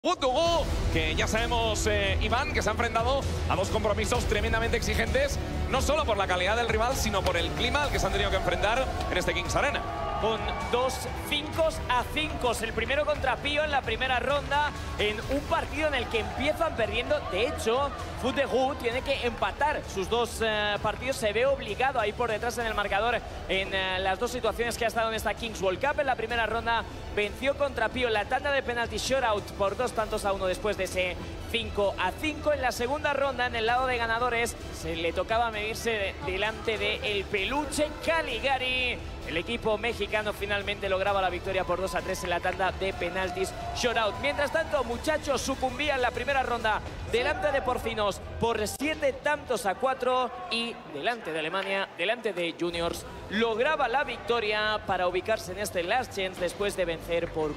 FUT2Go, que ya sabemos, Iván, que se ha enfrentado a dos compromisos tremendamente exigentes, no solo por la calidad del rival, sino por el clima al que se han tenido que enfrentar en este Kings Arena. Con 2 5-5, el primero contra Pío en la primera ronda, en un partido en el que empiezan perdiendo. De hecho, FUT2Go tiene que empatar sus dos partidos, se ve obligado a ir por detrás en el marcador en las dos situaciones que ha estado en esta Kings World Cup. En la primera ronda venció contra Pío en la tanda de penalti shootout por 2-1 después de ese 5-5. En la segunda ronda, en el lado de ganadores, se le tocaba medirse delante de el peluche Caligari. El equipo mexicano finalmente lograba la victoria por 2-3 en la tanda de penaltis shootout. Mientras tanto, Muchachos sucumbía en la primera ronda delante de Porcinos por 7-4 y delante de Alemania, delante de Juniors, lograba la victoria para ubicarse en este Last Chance después de vencer por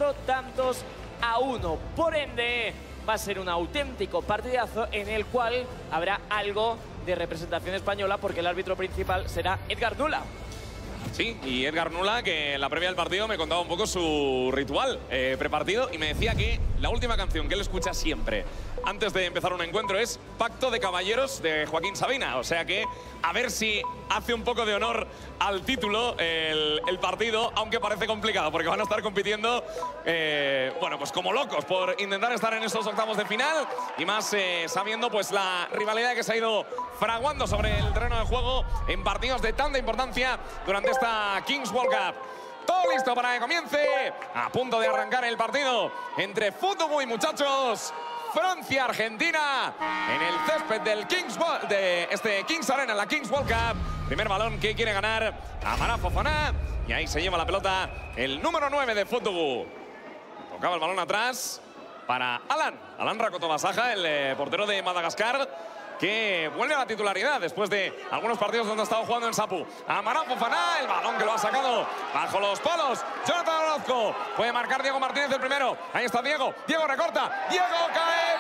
4-1. Por ende, va a ser un auténtico partidazo en el cual habrá algo de representación española porque el árbitro principal será Edgar Nula. Sí, y Edgar Nula, que en la previa del partido me contaba un poco su ritual prepartido y me decía que la última canción que él escucha siempre antes de empezar un encuentro es Pacto de Caballeros de Joaquín Sabina. O sea que a ver si hace un poco de honor al título el partido, aunque parece complicado porque van a estar compitiendo, bueno, pues como locos por intentar estar en esos octavos de final y más sabiendo pues la rivalidad que se ha ido fraguando sobre el terreno de juego en partidos de tanta importancia durante esta Kings World Cup. Todo listo para que comience, a punto de arrancar el partido entre FUT2Go y Muchachos. Francia-Argentina en el césped del Kings Arena, la Kings World Cup. Primer balón que quiere ganar Amara Fofana. Y ahí se lleva la pelota el número 9 de FUT2Go. Tocaba el balón atrás para Alan Rakotobasaja, el portero de Madagascar, que vuelve a la titularidad después de algunos partidos donde ha estado jugando en Sapu. Amara Fofana, el balón que lo ha sacado bajo los palos. Jonathan Orozco, puede marcar Diego Martínez el primero. Ahí está Diego recorta, Diego cae,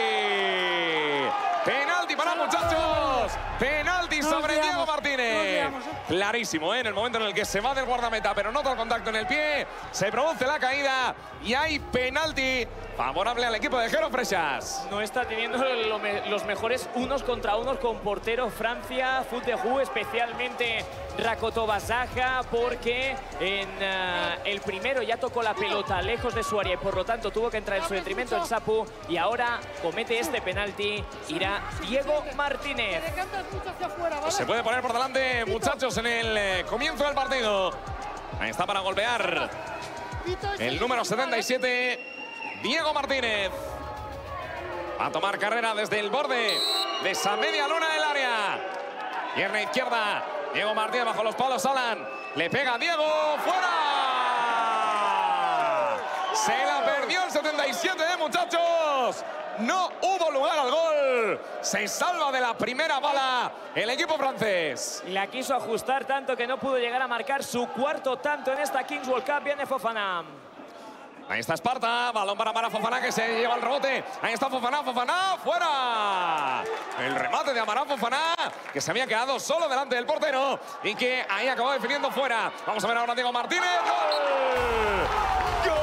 penalti para Muchachos. Penalti sobre Diego Martínez. Clarísimo, en el momento en el que se va del guardameta, pero nota el contacto en el pie, se produce la caída y hay penalti favorable al equipo de Jero Freixas. No está teniendo los mejores unos contra unos con portero Francia, FUT2Go, especialmente Rakotobasaja, porque en el primero ya tocó la pelota lejos de su área y por lo tanto tuvo que entrar en su detrimento el Sapu, y ahora comete este penalti, irá Diego Martínez. Pues se puede poner por delante Muchachos en el comienzo del partido. Ahí está para golpear el número 77, Diego Martínez. Va a tomar carrera desde el borde de esa media luna del área. Pierna izquierda, Diego Martínez bajo los palos, Alan. Le pega a Diego, ¡fuera! Se la perdió el 77 de Muchachos. No hubo lugar al gol. Se salva de la primera bala el equipo francés. La quiso ajustar tanto que no pudo llegar a marcar su cuarto tanto en esta Kings World Cup. Viene Fofana. Ahí está Esparta, balón para Amara Fofana que se lleva el rebote. Ahí está Fofana, fuera. El remate de Amara Fofana, que se había quedado solo delante del portero y que ahí acabó definiendo fuera. Vamos a ver ahora a Diego Martínez. ¡Gol!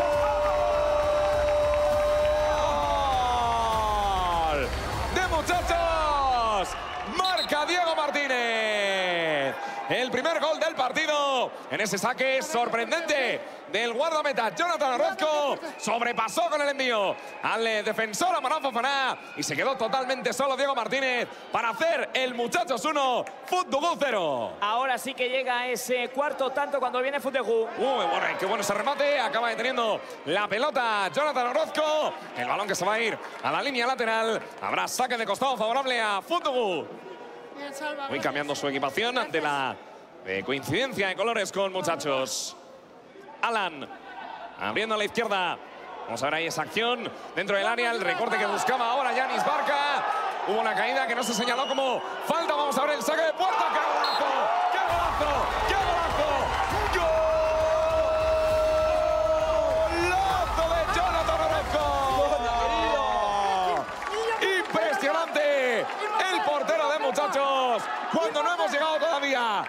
¡Gol! ¡De Muchachos! Marca Diego Martínez. El primer gol del partido en ese saque sorprendente del guardameta Jonathan Orozco. Sobrepasó con el envío al defensor Amara Fofana y se quedó totalmente solo Diego Martínez para hacer el Muchachos 1, FUT2Go 0. Ahora sí que llega ese cuarto tanto cuando viene FUT2Go. Bueno, qué bueno ese remate. Acaba deteniendo la pelota Jonathan Orozco. El balón que se va a ir a la línea lateral. Habrá saque de costado favorable a FUT2Go. Voy cambiando su equipación ante la coincidencia de colores con Muchachos. Alan abriendo a la izquierda. Vamos a ver ahí esa acción dentro del área. El recorte que buscaba ahora Yanis Barca. Hubo una caída que no se señaló como falta. Vamos a ver el saque de puerta. ¡Qué golazo! ¡Qué golazo! ¡Qué golazo! ¡Golazo de Jonathan Orozco! ¡Impresionante! El portero de Muchachos, cuando no hemos llegado todavía a los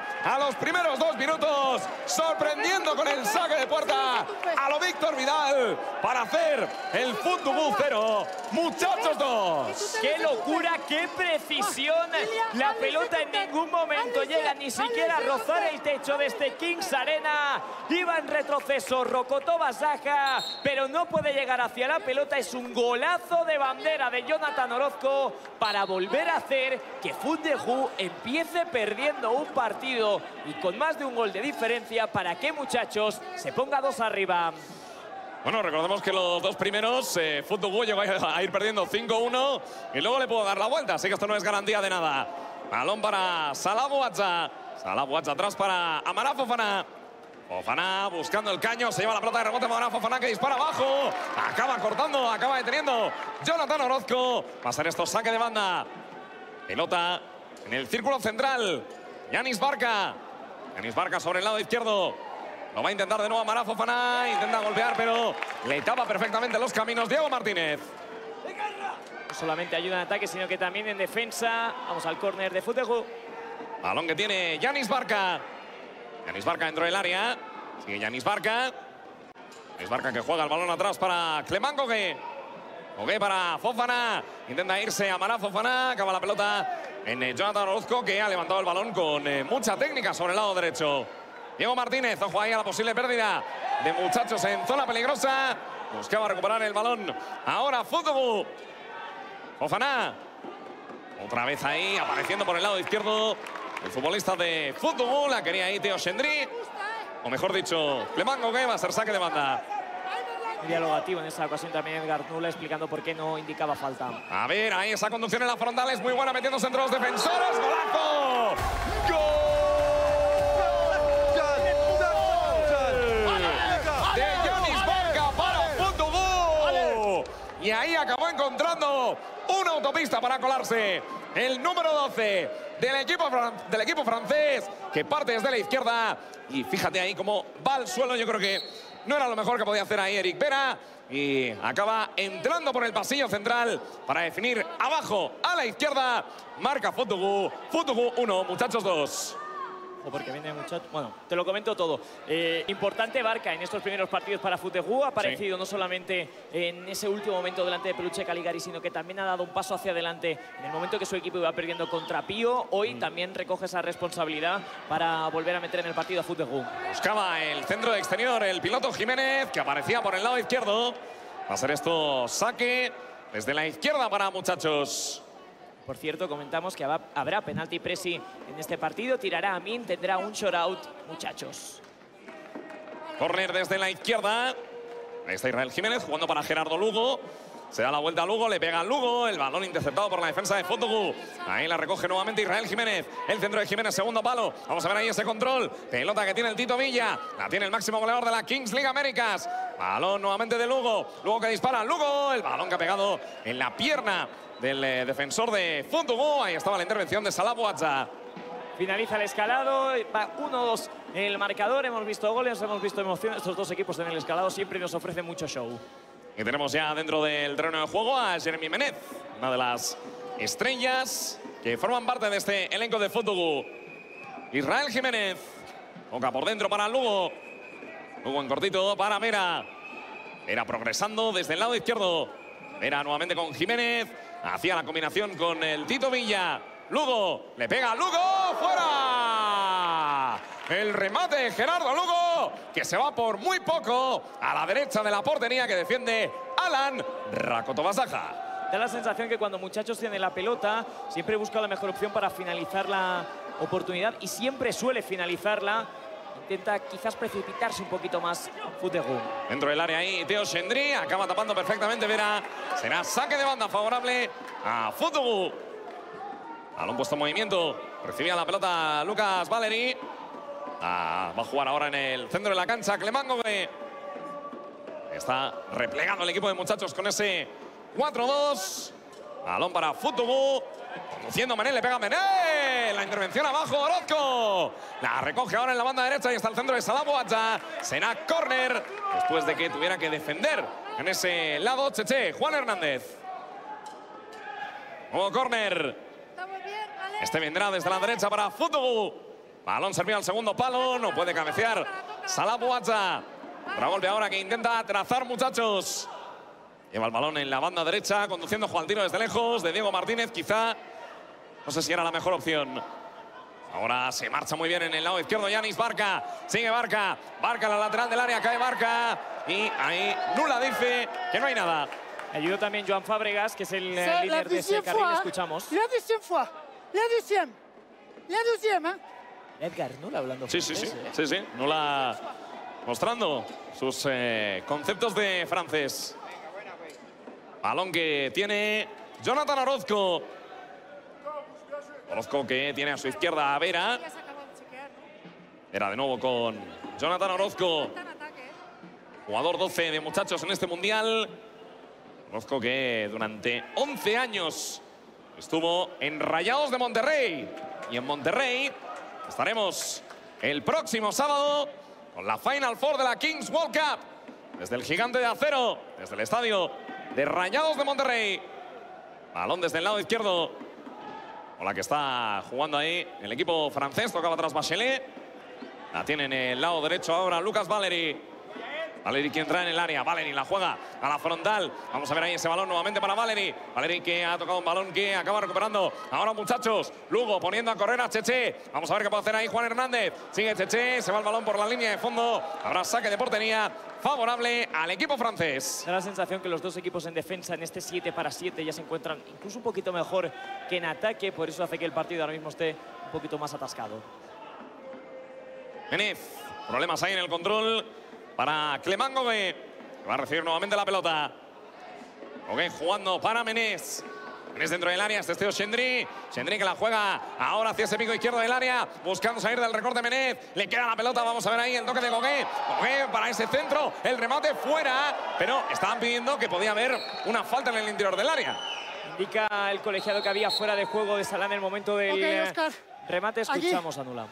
los primeros 2 minutos, sorprendiendo con el saque de puerta a lo Víctor Vidal para hacer el Futbol 0, Muchachos 2. ¡Qué locura, qué precisión! La pelota en ningún momento llega ni siquiera a rozar el techo de este Kings Arena. Iba en retroceso Rokotó Basaja, pero no puede llegar hacia la pelota. Es un golazo de bandera de Jonathan Orozco para volver a hacer que Futbol empiece perdiendo un partido y con más de un gol de diferencia para que Muchachos se ponga 2 arriba. Bueno, recordemos que los 2 primeros, Futbol llegó a ir perdiendo 5-1 y luego le puedo dar la vuelta, así que esto no es garantía de nada. Balón para Salah Bouatza. Salah Bouatza atrás para Amara Fofana. Fofana buscando el caño, se lleva la pelota de rebote para Fofana que dispara abajo. Acaba cortando, acaba deteniendo Jonathan Orozco. Va a ser esto saque de banda. Pelota en el círculo central. Yanis Barca. Yanis Barca sobre el lado izquierdo. Lo va a intentar de nuevo Amara Fofana. Intenta golpear, pero le tapa perfectamente los caminos Diego Martínez. No solamente ayuda en ataque, sino que también en defensa. Vamos al córner de Futbol. Balón que tiene Yanis Barca. Yanis Barca dentro del área. Sigue Yanis Barca. Yanis Barca que juega el balón atrás para Clemán Gogué. Gogué para Fofana. Intenta irse Amara Fofana. Acaba la pelota en Jonathan Orozco, que ha levantado el balón con mucha técnica sobre el lado derecho. Diego Martínez, ojo ahí a la posible pérdida de Muchachos en zona peligrosa. Buscaba recuperar el balón. Ahora Futbol. Fofana. Otra vez ahí, apareciendo por el lado izquierdo. El futbolista de Futbol. La quería ahí Teo Chendry. O mejor dicho, Clemán Gogué. Va a ser saque de banda. Dialogativo en esa ocasión también Edgar Nula, explicando por qué no indicaba falta. A ver, ahí esa conducción en la frontal es muy buena, metiéndose entre los defensores. ¡Golazo! ¡Gol! De Yanis Barca para Futbol. Y ahí acabó encontrando una autopista para colarse. El número 12 del equipo francés, que parte desde la izquierda. Y fíjate ahí cómo va al suelo. Yo creo que no era lo mejor que podía hacer ahí Eric Vera. Y acaba entrando por el pasillo central para definir abajo a la izquierda. Marca Futbol. Futbol 1, Muchachos 2. Porque viene Muchachos. Bueno, te lo comento todo. Importante Barca en estos primeros partidos para Futbol. Ha aparecido no solamente en ese último momento delante de Peluche Caligari, sino que también ha dado un paso hacia adelante en el momento que su equipo iba perdiendo contra Pío. Hoy también recoge esa responsabilidad para volver a meter en el partido a Futbol. Buscaba el centro de exterior el piloto Jiménez, que aparecía por el lado izquierdo. Va a ser esto saque desde la izquierda para Muchachos. Por cierto, comentamos que habrá penalti presi en este partido. Tirará Amin, tendrá un shootout, Muchachos. Corner desde la izquierda. Ahí está Israel Jiménez jugando para Gerardo Lugo. Se da la vuelta a Lugo, le pega a Lugo. El balón interceptado por la defensa de Futbol. Ahí la recoge nuevamente Israel Jiménez. El centro de Jiménez, segundo palo. Vamos a ver ahí ese control. Pelota que tiene el Tito Villa. La tiene el máximo goleador de la Kings League Américas. Balón nuevamente de Lugo. Lugo que dispara. Lugo. El balón que ha pegado en la pierna del defensor de Futbol. Ahí estaba la intervención de Salah Bouatza. Finaliza el escalado, va 1-2 en el marcador. Hemos visto goles, hemos visto emociones. Estos dos equipos en el escalado siempre nos ofrecen mucho show. Y tenemos ya dentro del terreno de juego a Jeremy Menez, una de las estrellas que forman parte de este elenco de Futbol. Israel Jiménez, toca por dentro para Lugo. Lugo en cortito para Vera. Vera progresando desde el lado izquierdo. Vera nuevamente con Jiménez. Hacía la combinación con el Tito Villa. Lugo, le pega a Lugo, ¡fuera! El remate de Gerardo Lugo, que se va por muy poco a la derecha de la portería que defiende Alan Rokotó Basaja. Da la sensación que cuando Muchachos tiene la pelota, siempre busca la mejor opción para finalizar la oportunidad y siempre suele finalizarla. Intenta quizás precipitarse un poquito más Futbol. Dentro del área ahí Teo Chendry, acaba tapando perfectamente Vera. Será saque de banda favorable a Futbol. Balón puesto en movimiento. Recibía la pelota Lucas Valery. Va a jugar ahora en el centro de la cancha Clemán Gogué. Está replegando el equipo de Muchachos con ese 4-2. Balón para Futbol. Conduciendo Menez, le pega Menez. La intervención abajo, Orozco. La recoge ahora en la banda derecha y está el centro de Salah Bouatza. Será córner después de que tuviera que defender en ese lado Cheche, Juan Hernández. Nuevo córner. Este vendrá desde la derecha para Futbol. Balón servido al segundo palo, no puede cabecear Salah Bouazza. Otra golpe ahora que intenta trazar, muchachos. Lleva el balón en la banda derecha, conduciendo, juega el tiro desde lejos de Diego Martínez. Quizá, no sé si era la mejor opción. Ahora se marcha muy bien en el lado izquierdo Yanis Barca. Sigue Barca. Barca en la lateral del área, cae Barca. Y ahí Nula dice que no hay nada. Ayudó también Joan Fábregas, que es el líder de ese carril. Escuchamos. La deuxième, ¿eh? Edgar Nula hablando. Sí. Nula mostrando sus conceptos de francés. Balón que tiene Jonathan Orozco. Orozco que tiene a su izquierda a Vera. Vera de nuevo con Jonathan Orozco. Jugador 12 de muchachos en este mundial. Orozco que durante 11 años estuvo en Rayados de Monterrey. Y en Monterrey estaremos el próximo sábado con la Final Four de la Kings World Cup. Desde el Gigante de Acero, desde el estadio de Rayados de Monterrey. Balón desde el lado izquierdo. Con la que está jugando ahí el equipo francés. Tocaba atrás Bachelet. La tiene en el lado derecho ahora Lucas Valery. Valery que entra en el área. Valery la juega a la frontal. Vamos a ver ahí ese balón nuevamente para Valery. Valery que ha tocado un balón que acaba recuperando. Ahora, muchachos, Lugo poniendo a correr a Cheche. Vamos a ver qué puede hacer ahí Juan Hernández. Sigue Cheche, se va el balón por la línea de fondo. Habrá saque de portería favorable al equipo francés. Da la sensación que los dos equipos en defensa en este 7-7 ya se encuentran incluso un poquito mejor que en ataque. Por eso hace que el partido ahora mismo esté un poquito más atascado. Menez, problemas ahí en el control para Clemán Gogué, que va a recibir nuevamente la pelota. Gogué jugando para Menez. Menez dentro del área, este Teo Chendry. Chendry que la juega ahora hacia ese pico izquierdo del área, buscando salir del recorte Menez. Le queda la pelota, vamos a ver ahí el toque de Gogué. Gogué para ese centro, el remate fuera. Pero estaban pidiendo que podía haber una falta en el interior del área. Indica el colegiado que había fuera de juego de Salah en el momento del remate. Escuchamos a Nula.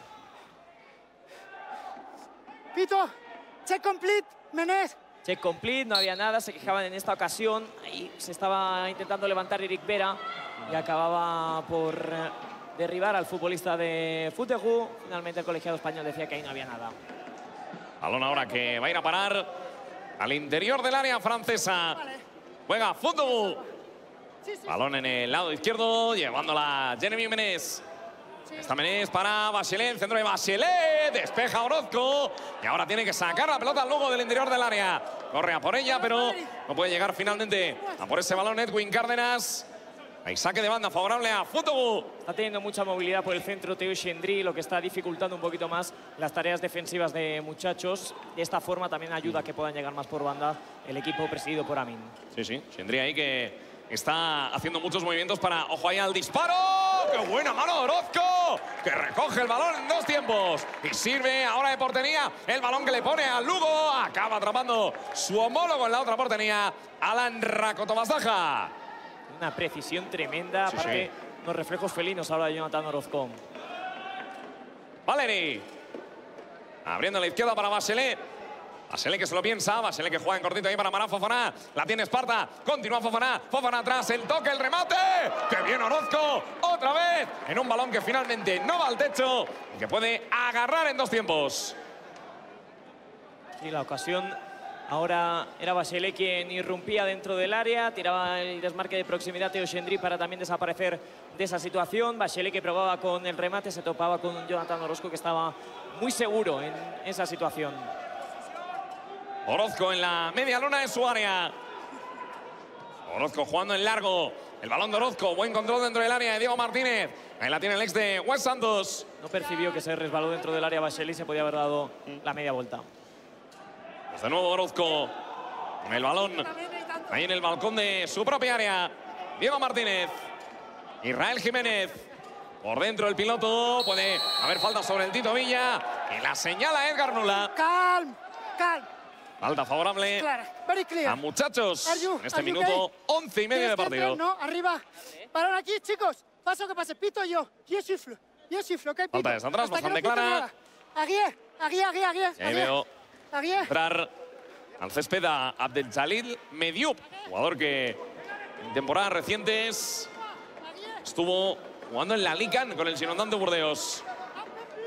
Pito, check complete, Menez. Check complete, no había nada, se quejaban en esta ocasión. Ahí se estaba intentando levantar Eric Vera y acababa por derribar al futbolista de Futegu. Finalmente el colegiado español decía que ahí no había nada. Balón ahora que va a ir a parar al interior del área francesa. Juega Futegu. Balón en el lado izquierdo, llevándola Jérémy Menez. Está Menez para Bachelet, centro de Bachelet, despeja Orozco y ahora tiene que sacar la pelota luego del interior del área. Corre a por ella, pero no puede llegar finalmente a por ese balón Edwin Cárdenas. Hay saque de banda favorable a Futegu. Está teniendo mucha movilidad por el centro Teo Chendry, lo que está dificultando un poquito más las tareas defensivas de muchachos. De esta forma también ayuda a que puedan llegar más por banda el equipo presidido por Amin. Sí, Chendry ahí que está haciendo muchos movimientos para, ojo ahí al disparo. ¡Qué buena mano de Orozco! Que recoge el balón en dos tiempos. Y sirve ahora de portería el balón que le pone a Lugo. Acaba atrapando su homólogo en la otra portería, Alan Rakotomazdaja. Una precisión tremenda. Aparte, los reflejos felinos ahora de Jonathan Orozco. Valery. Abriendo a la izquierda para Bachelet. Bachelet que se lo piensa, Bachelet que juega en cortito ahí para Marán Fofana. La tiene Esparta, continúa Fofana, Fofana atrás, el toque, el remate. ¡Qué bien Orozco! Otra vez en un balón que finalmente no va al techo y que puede agarrar en dos tiempos. Sí, la ocasión ahora era Bachelet quien irrumpía dentro del área, tiraba el desmarque de proximidad Teo Chendry para también desaparecer de esa situación. Bachelet que probaba con el remate, se topaba con Jonathan Orozco que estaba muy seguro en esa situación. Orozco en la media luna de su área. Orozco jugando en largo. El balón de Orozco. Buen control dentro del área de Diego Martínez. Ahí la tiene el ex de West Santos. No percibió que se resbaló dentro del área Bachelet y se podía haber dado la media vuelta. Pues de nuevo Orozco con el balón ahí en el balcón de su propia área. Diego Martínez. Israel Jiménez. Por dentro el piloto. Puede haber falta sobre el Tito Villa. Y la señala Edgar Nula. Calm. Falta favorable a muchachos en este minuto 11 y medio de partido. No, arriba. Balón aquí, chicos. Paso que pase. Pito yo. Yo suflo, ¿ok? Pito. Falta desde atrás, bastante clara. Aquí. Ahí veo entrar al césped a Abdeljalil Mediup, jugador que en temporadas recientes estuvo jugando en la Lican con el Girondins de Burdeos.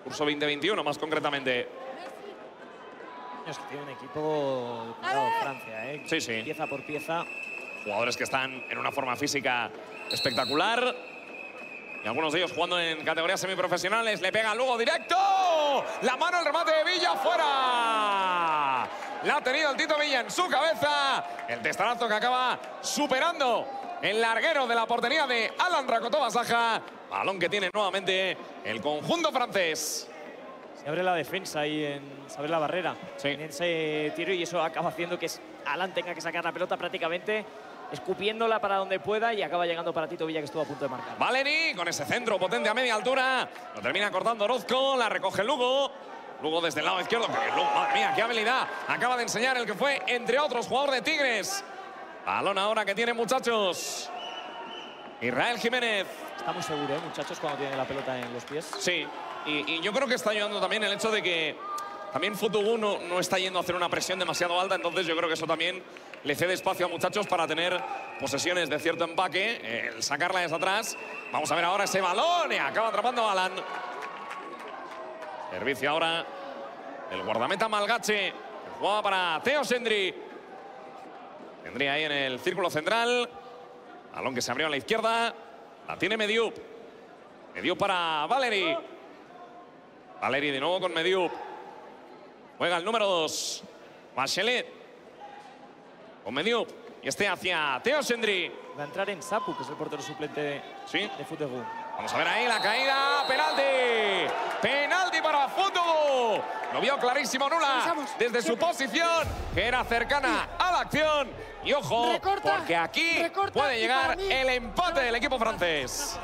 Curso 2021, más concretamente. Es que tiene un equipo de Francia, ¿eh? Sí, sí. Pieza por pieza. Jugadores que están en una forma física espectacular. Y algunos de ellos jugando en categorías semiprofesionales. Le pega luego directo. La mano, el remate de Villa, fuera. La ha tenido el Tito Villa en su cabeza. El testarazo que acaba superando el larguero de la portería de Alan Rakotovasaja. Balón que tiene nuevamente el conjunto francés. Se abre la defensa ahí, se abre la barrera en ese tiro y eso acaba haciendo que Alan tenga que sacar la pelota prácticamente escupiéndola para donde pueda y acaba llegando para Tito Villa, que estuvo a punto de marcar. Valery con ese centro potente a media altura. Lo termina cortando Orozco, la recoge Lugo. Lugo desde el lado izquierdo. Madre mía, qué habilidad acaba de enseñar el que fue, entre otros, jugador de Tigres. Balón ahora que tienen, muchachos. Israel Jiménez. Está muy seguro, muchachos, cuando tiene la pelota en los pies. Sí, y yo creo que está ayudando también el hecho de que también Futugú no está yendo a hacer una presión demasiado alta, entonces yo creo que eso también le cede espacio a muchachos para tener posesiones de cierto empaque, el sacarla desde atrás. Vamos a ver ahora ese balón y acaba atrapando a Alan. Servicio ahora el guardameta Malgache, que jugaba para Theo Sendri. Tendría ahí en el círculo central. Balón que se abrió a la izquierda. La tiene Mediup. Mediup para Valery. Valery de nuevo con Mediup. Juega el número 2. Bachelet. Con Mediup. Y este hacia Theo Sendri. Va a entrar en Sapu, que es el portero suplente de Futugú. Vamos a ver ahí la caída. Penalti. Penalti para Futugú. Lo vio clarísimo Nula desde su posición, que era cercana a la acción. Y ojo, porque aquí puede llegar el empate del equipo francés.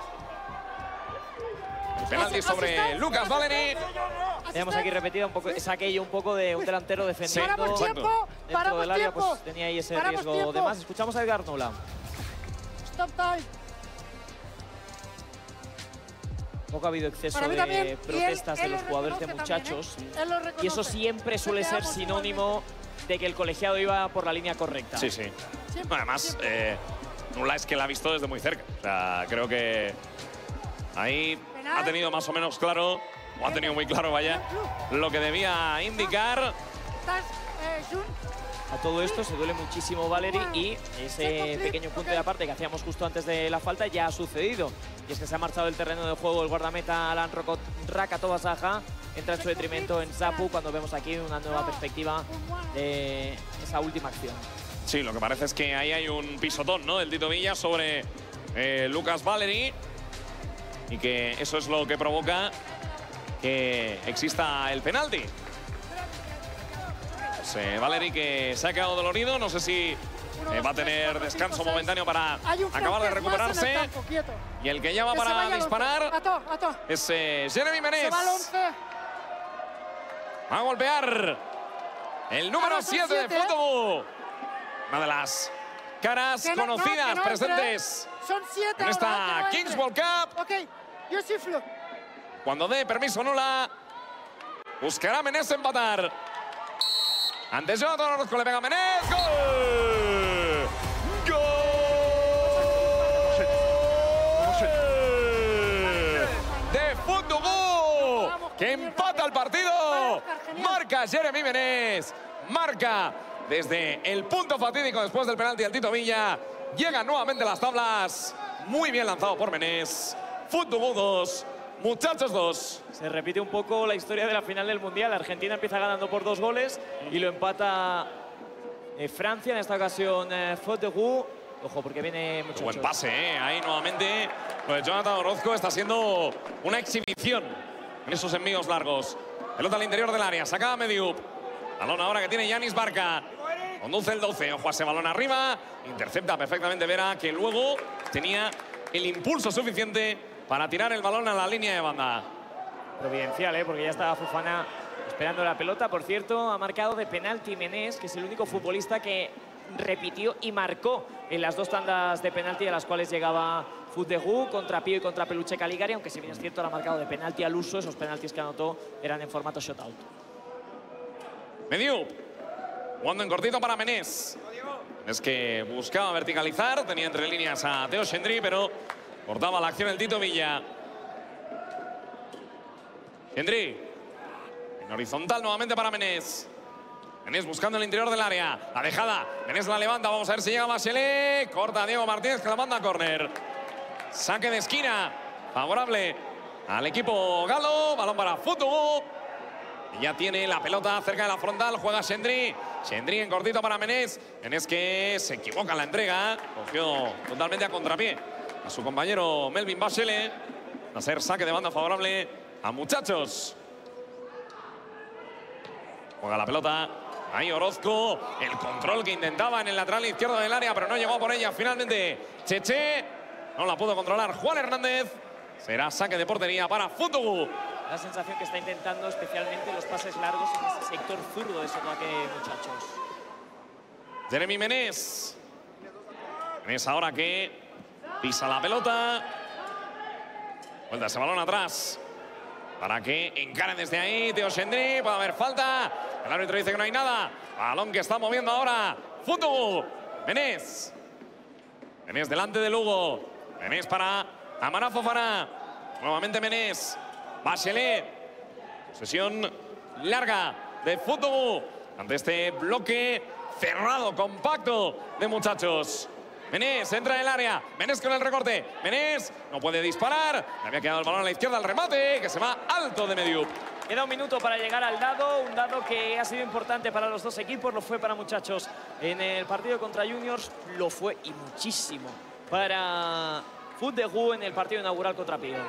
Penalti sobre Lucas Valery. Tenemos aquí repetida un poco, es aquello un poco de un delantero defendiendo dentro del área, pues tenía ahí ese riesgo de más. Escuchamos a Edgar Nula. Stop time. Poco ha habido exceso de protestas de los jugadores de muchachos. Y eso siempre suele ser sinónimo de que el colegiado iba por la línea correcta. Sí, sí. Además, Nula es que la ha visto desde muy cerca. O sea, creo que ahí ha tenido más o menos claro, o ha tenido muy claro, vaya, lo que debía indicar. A todo esto se duele muchísimo Valery y ese pequeño punto de aparte que hacíamos justo antes de la falta ya ha sucedido. Y es que se ha marchado del terreno de juego el guardameta Alan Rakotovasaja. Entra en su detrimento en Sapu cuando vemos aquí una nueva perspectiva de esa última acción. Sí, lo que parece es que ahí hay un pisotón, ¿no?, del Tito Villa sobre Lucas Valery. Y que eso es lo que provoca que exista el penalti. Valery que se ha quedado dolorido, no sé si va a tener descanso momentáneo para acabar de recuperarse. Y el que llama para disparar es Jeremy Menez. Va a golpear el número 7 de Futugú. Una de las caras conocidas presentes en esta Kings World Cup. Yo ciflo. Cuando dé permiso Nula, buscará Menez empatar. Antes Jonathan Orozco le pega a Menez. ¡Gol! ¡Gol! De Futugú, que empata el partido. Marca Jeremy Menez. Marca desde el punto fatídico después del penalti del Tito Villa. Llegan nuevamente las tablas. Muy bien lanzado por Menez. Futugú 2. Muchachos 2. Se repite un poco la historia de la final del Mundial. Argentina empieza ganando por 2 goles y lo empata Francia, en esta ocasión Futugú. Ojo, porque viene mucho. Buen pase, ahí nuevamente. Lo de Jonathan Orozco está siendo una exhibición en esos envíos largos. Pelota al interior del área, saca a Mediup. Balón ahora que tiene Yanis Barca. Conduce el 12, ojo a ese balón arriba. Intercepta perfectamente Vera, que luego tenía el impulso suficiente para tirar el balón a la línea de banda. Providencial, porque ya estaba Fofana esperando la pelota. Por cierto, ha marcado de penalti Menez, que es el único futbolista que repitió y marcó en las 2 tandas de penalti a las cuales llegaba Futugú contra Pío y contra Peluche Caligari, aunque si bien es cierto, lo ha marcado de penalti al uso. Esos penaltis que anotó eran en formato shutout. Mediup, jugando en cortito para Menez. Es que buscaba verticalizar, tenía entre líneas a Theo Sendri, pero cortaba la acción el Tito Villa. Gendry. En horizontal nuevamente para Menés. Menés buscando el interior del área. La dejada. Menés la levanta. Vamos a ver si llega Bachelet. Corta a Diego Martínez que la manda a córner. Saque de esquina. Favorable al equipo galo. Balón para Futugú. Y ya tiene la pelota cerca de la frontal. Juega Gendry. Gendry en cortito para Menés. Menés que se equivoca en la entrega. Cogió totalmente a contrapié a su compañero Melvin Bachelet. Va a ser saque de banda favorable a Muchachos. Juega la pelota. Ahí Orozco. El control que intentaba en el lateral izquierdo del área, pero no llegó por ella. Finalmente Cheche. No la pudo controlar Juan Hernández. Será saque de portería para Futugú. La sensación que está intentando especialmente los pases largos en ese sector zurdo de su ataque, Muchachos. Jeremy Menés. Menés ahora que pisa la pelota. Vuelta ese balón atrás. Para que encare desde ahí Teo Gendry. Puede haber falta. El árbitro dice que no hay nada. Balón que está moviendo ahora Futugú. Menés. Menés delante de Lugo. Menés para Amara Fofana. Nuevamente Menés. Bachelet. Posesión larga de Futugú. Ante este bloque cerrado, compacto de Muchachos. Menés entra en el área. Menés con el recorte. Menés no puede disparar. Le había quedado el balón a la izquierda al remate, que se va alto de Mediup. Queda un minuto para llegar al dado. Un dado que ha sido importante para los dos equipos. Lo fue para Muchachos en el partido contra Juniors. Lo fue y muchísimo para Futugú en el partido inaugural contra Pío.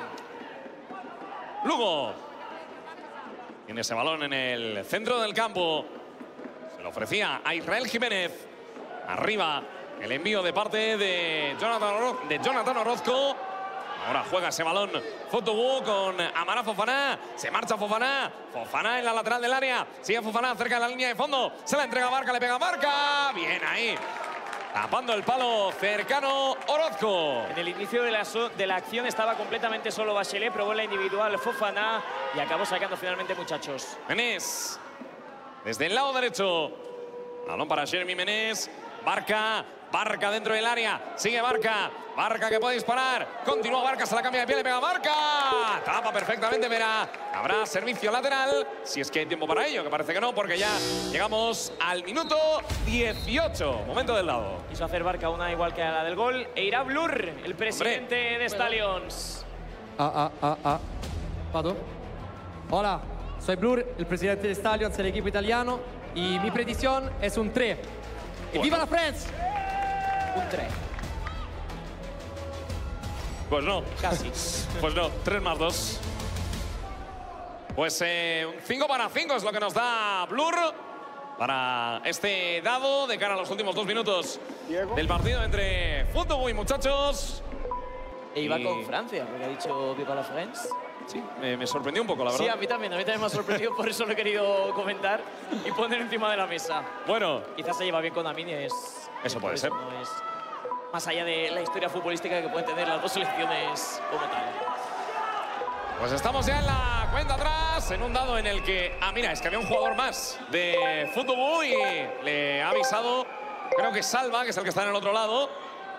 Lugo. Tiene ese balón en el centro del campo. Se lo ofrecía a Israel Jiménez. Arriba. El envío de parte de Jonathan Orozco. Ahora juega ese balón Futugú con Amara Fofana. Se marcha Fofana. Fofana en la lateral del área. Sigue Fofana cerca de la línea de fondo. Se la entrega a Barca, le pega a Barca. Bien ahí. Tapando el palo cercano Orozco. En el inicio de la acción estaba completamente solo Bachelet. Probó la individual Fofana y acabó sacando finalmente Muchachos. Menés. Desde el lado derecho. Balón para Jeremy Menés. Barca. Barca dentro del área. Sigue Barca. Barca que puede disparar. Continúa Barca. Se la cambia de pie. Le pega a Barca. Tapa perfectamente Vera. Habrá servicio lateral. Si es que hay tiempo para ello. Que parece que no. Porque ya llegamos al minuto 18. Momento del lado. Quiso hacer Barca una igual que a la del gol. E irá Blur, el presidente de Stallions. Vado. Hola, soy Blur, el presidente de Stallions, el equipo italiano. Y mi predicción es un 3. ¡Y viva la France! Un 3. Pues no. Casi. Pues no, 3 más 2. Pues un 5 para 5 es lo que nos da Blur para este dado de cara a los últimos 2 minutos del partido entre Futugú y Muchachos. E iba con Francia, porque ha dicho viva la France. Sí, me sorprendió un poco, la verdad. Sí, a mí también me ha sorprendido, por eso lo he querido comentar y poner encima de la mesa. Bueno. Quizás se lleva bien con Amini, eso puede ser. No es más allá de la historia futbolística que pueden tener las dos selecciones como tal. Pues estamos ya en la cuenta atrás, en un dado en el que... Ah, mira, es que había un jugador más de Futugú y le ha avisado, creo que Salva, que es el que está en el otro lado.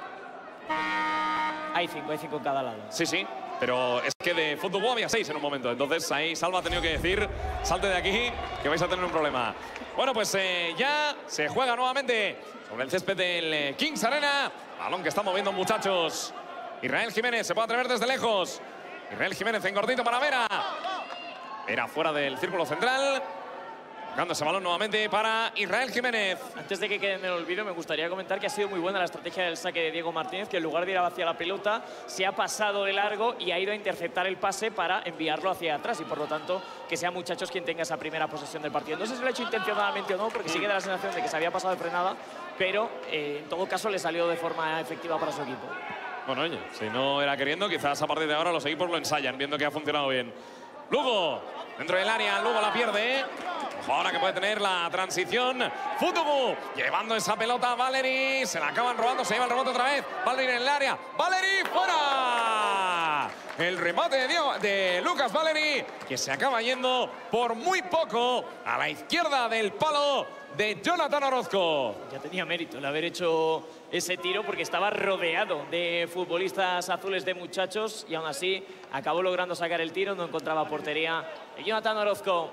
Hay 5 en cada lado. Sí, sí. Pero es que de Futugú había 6 en un momento. Entonces ahí Salva ha tenido que decir, salte de aquí, que vais a tener un problema. Bueno, pues ya se juega nuevamente sobre el césped del Kings Arena. Balón que está moviendo Muchachos. Israel Jiménez se puede atrever desde lejos. Israel Jiménez en cortito para Vera. Vera fuera del círculo central. Tocando ese balón nuevamente para Israel Jiménez. Antes de que quede en el olvido, me gustaría comentar que ha sido muy buena la estrategia del saque de Diego Martínez, que en lugar de ir hacia la pelota, se ha pasado de largo y ha ido a interceptar el pase para enviarlo hacia atrás y, por lo tanto, que sea Muchachos quien tenga esa primera posesión del partido. No sé si lo ha hecho intencionadamente o no, porque sí que da la sensación de que se había pasado de frenada, pero en todo caso le salió de forma efectiva para su equipo. Bueno, oye, si no era queriendo, quizás a partir de ahora los equipos lo ensayan, viendo que ha funcionado bien. Lugo, dentro del área, Lugo la pierde. Ojo ahora que puede tener la transición. Futugú, llevando esa pelota a Valery. Se la acaban robando, se lleva el rebote otra vez. Valery en el área. ¡Valery fuera! el remate de Lucas Valery, que se acaba yendo por muy poco a la izquierda del palo de Jonathan Orozco. Ya tenía mérito el haber hecho ese tiro porque estaba rodeado de futbolistas azules de Muchachos y aún así acabó logrando sacar el tiro, no encontraba portería de Jonathan Orozco.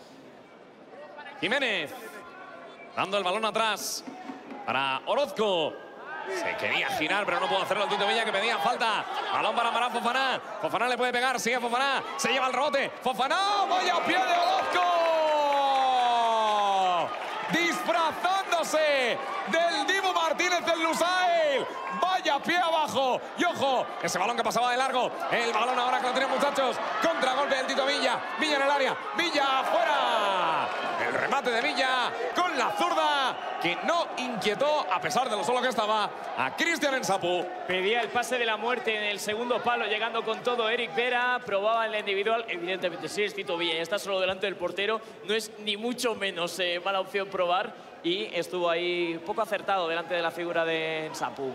Jiménez dando el balón atrás para Orozco. Se quería girar, pero no pudo hacerlo el Tito Villa, que pedía falta. Balón para Fofana. Fofana le puede pegar, sigue Fofana. Se lleva el rebote. Fofana, vaya pie de Orozco. Disfrazándose del Dibu Martínez del Lusail. Vaya pie abajo. Y ojo, ese balón que pasaba de largo. El balón ahora que lo tienen Muchachos. Contragolpe del Tito Villa. Villa en el área. Villa afuera. El remate de Villa con la zurda, que no inquietó, a pesar de lo solo que estaba, a Cristian Nsapu. Pedía el pase de la muerte en el segundo palo, llegando con todo Eric Vera. Probaba en la individual. Evidentemente, si es Tito Villa y está solo delante del portero, no es ni mucho menos mala opción probar. Y estuvo ahí poco acertado delante de la figura de Nsapu.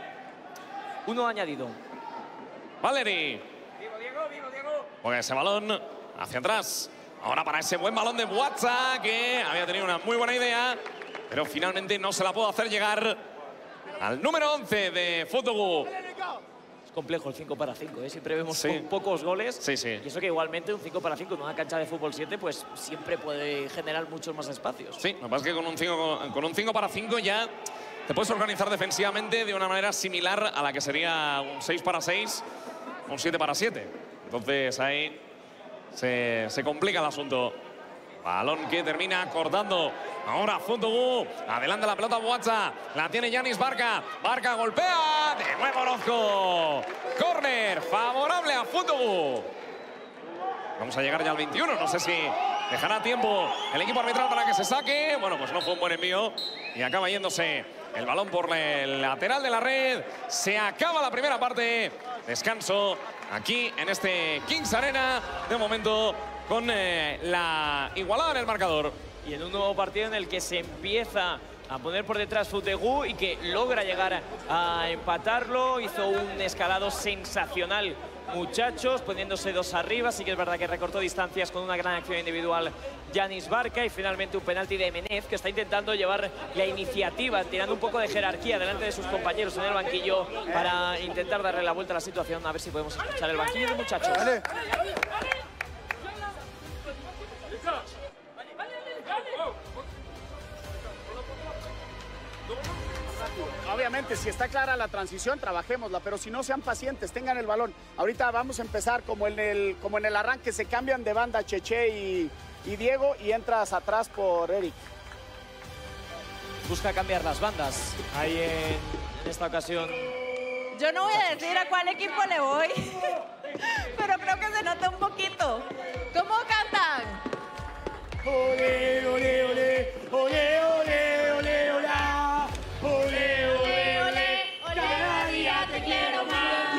Uno añadido. Valery. Vivo Diego. Juega ese balón hacia atrás. Ahora para ese buen balón de Buatza, que había tenido una muy buena idea, pero finalmente no se la pudo hacer llegar al número 11 de Futbogu. Es complejo el 5 para 5, siempre vemos pocos goles. Sí, sí. Y eso que igualmente un 5 para 5 en una cancha de fútbol 7, pues siempre puede generar muchos más espacios. Sí, lo que pasa es que con un 5 para 5 ya te puedes organizar defensivamente de una manera similar a la que sería un 6 para 6, un 7 para 7. Entonces ahí se complica el asunto. Balón que termina cortando. Ahora Futbogu. Adelante la pelota Buatza. La tiene Yanis Barca. Barca golpea. De nuevo Orozco. Córner favorable a Futbogu. Vamos a llegar ya al 21. No sé si dejará tiempo el equipo arbitral para que se saque. Bueno, pues no fue un buen envío. Y acaba yéndose el balón por el lateral de la red. Se acaba la primera parte. Descanso aquí en este Kings Arena. De momento con la igualada en el marcador. Y en un nuevo partido en el que se empieza a poner por detrás Futbogu y que logra llegar a empatarlo. Hizo un escalado sensacional Muchachos, poniéndose 2 arriba. Sí que es verdad que recortó distancias con una gran acción individual Yanis Barca y finalmente un penalti de Menez, que está intentando llevar la iniciativa, tirando un poco de jerarquía delante de sus compañeros en el banquillo para intentar darle la vuelta a la situación. A ver si podemos escuchar el banquillo de Muchachos. Dale. Obviamente, si está clara la transición, trabajémosla, pero si no, sean pacientes, tengan el balón. Ahorita vamos a empezar como en el arranque, se cambian de banda Cheche y Diego y entras atrás por Eric. Busca cambiar las bandas ahí en esta ocasión. Yo no voy a decir a cuál equipo le voy, pero creo que se nota un poquito. ¿Cómo cantan? Ole, ole, ole, ole, ole, ole, olá. Ole, ole, ole, cada día te quiero más.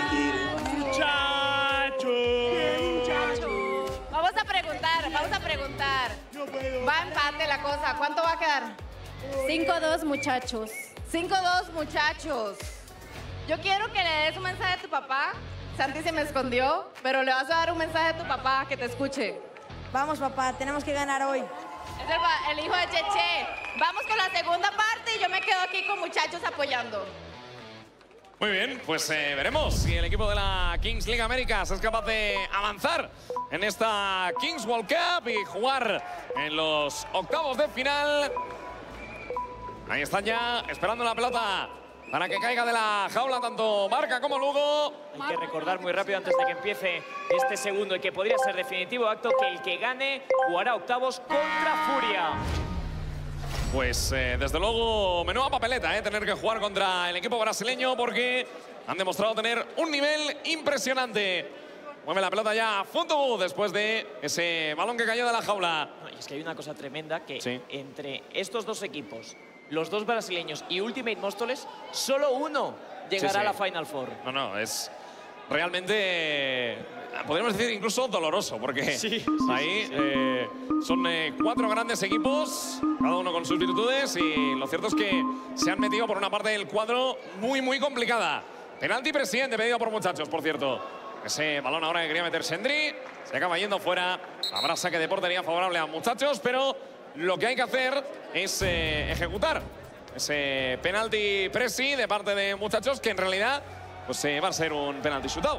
Muchachos. Vamos a preguntar. Va a empate la cosa. ¿Cuánto va a quedar? 5-2, muchachos. 5-2, muchachos. Yo quiero que le des un mensaje a tu papá. Santi se me escondió, pero le vas a dar un mensaje a tu papá que te escuche. Vamos, papá, tenemos que ganar hoy. Es el hijo de Cheche. Vamos con la segunda parte y yo me quedo aquí con Muchachos apoyando. Muy bien, pues veremos si el equipo de la Kings League Américas es capaz de avanzar en esta Kings World Cup y jugar en los octavos de final. Ahí están ya esperando la pelota para que caiga de la jaula tanto Barca como Lugo. Hay que recordar muy rápido antes de que empiece este segundo y que podría ser definitivo acto que el que gane jugará octavos contra Furia. Pues desde luego menuda papeleta tener que jugar contra el equipo brasileño porque han demostrado tener un nivel impresionante. Mueve la pelota ya Futbogu después de ese balón que cayó de la jaula. Y es que hay una cosa tremenda que sí, entre estos dos equipos, los dos brasileños y Ultimate Móstoles, solo uno llegará a la Final Four. No, es realmente, podríamos decir incluso doloroso, porque ahí son 4 grandes equipos, cada uno con sus virtudes, y lo cierto es que se han metido por una parte del cuadro muy complicada. Penalti presidente pedido por Muchachos, por cierto. Ese balón ahora que quería meter Sendri. Se acaba yendo fuera. Habrá saque de portería favorable a Muchachos, pero lo que hay que hacer es ejecutar ese penalti presi de parte de Muchachos, que en realidad pues, va a ser un penalti shootout.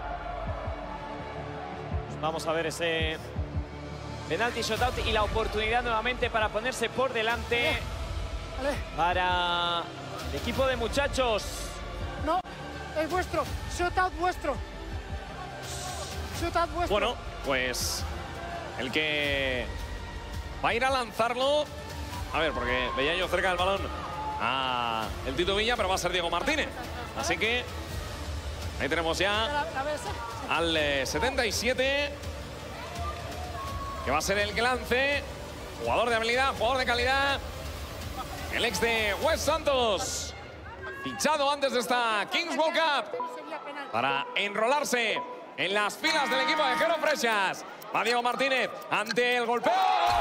Vamos a ver ese penalti shootout y la oportunidad nuevamente para ponerse por delante para el equipo de Muchachos. No, es vuestro. Shootout vuestro. Shootout vuestro. Bueno, pues el que va a ir a lanzarlo. A ver, porque veía yo cerca del balón a el Tito Villa, pero va a ser Diego Martínez. Así que ahí tenemos ya al 77, que va a ser el que lance. Jugador de habilidad, jugador de calidad. El ex de West Santos, fichado antes de esta Kings World Cup para enrolarse en las filas del equipo de Jero Freixas. Va Diego Martínez ante el golpeo.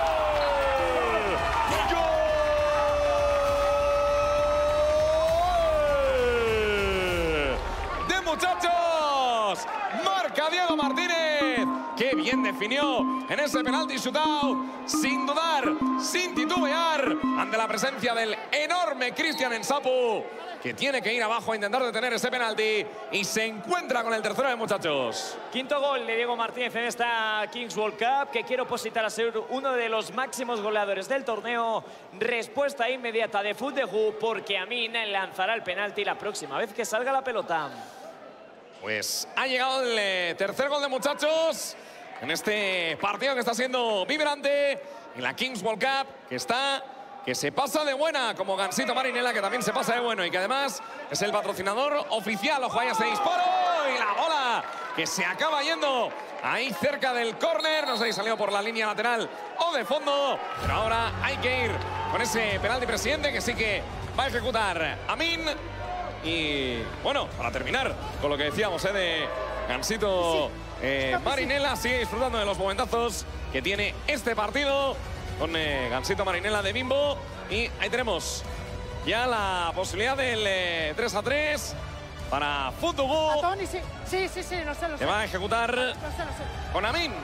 ¡Gol de Muchachos! Marca Diego Martínez. ¡Qué bien definió en ese penalti shootout! Sin dudar, sin titubear, ante la presencia del enorme Cristian Ensapu, que tiene que ir abajo a intentar detener ese penalti y se encuentra con el tercero de Muchachos. Quinto gol de Diego Martínez en esta Kings World Cup, que quiere opositar a ser uno de los máximos goleadores del torneo. Respuesta inmediata de Futdehu, porque Amin lanzará el penalti la próxima vez que salga la pelota. Pues ha llegado el tercer gol de Muchachos en este partido que está siendo vibrante en la Kings World Cup, que se pasa de buena, como Gansito Marinela, que también se pasa de bueno y que además es el patrocinador oficial. Ojo, ahí ese disparo y la bola que se acaba yendo ahí cerca del córner. No sé si salió por la línea lateral o de fondo, pero ahora hay que ir con ese penalti presidente que sí que va a ejecutar Amin. Y bueno, para terminar con lo que decíamos de Gansito Marinela, sigue disfrutando de los momentazos que tiene este partido con Gansito Marinela de Bimbo. Y ahí tenemos ya la posibilidad del 3-3 para Futdehu. Sí, lo sé. Que va a ejecutar con Amin.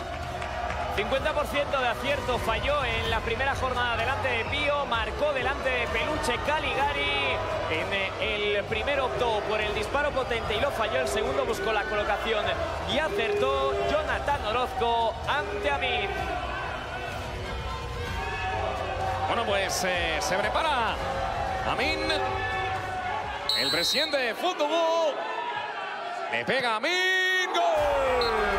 50% de acierto falló en la primera jornada delante de Pío, marcó delante de Peluche Caligari. En el primero optó por el disparo potente y lo falló. El segundo buscó la colocación y acertó Jonathan Orozco ante Amin. Bueno, pues se prepara Amin. El presidente de Futdehu le pega a Amin. ¡Gol!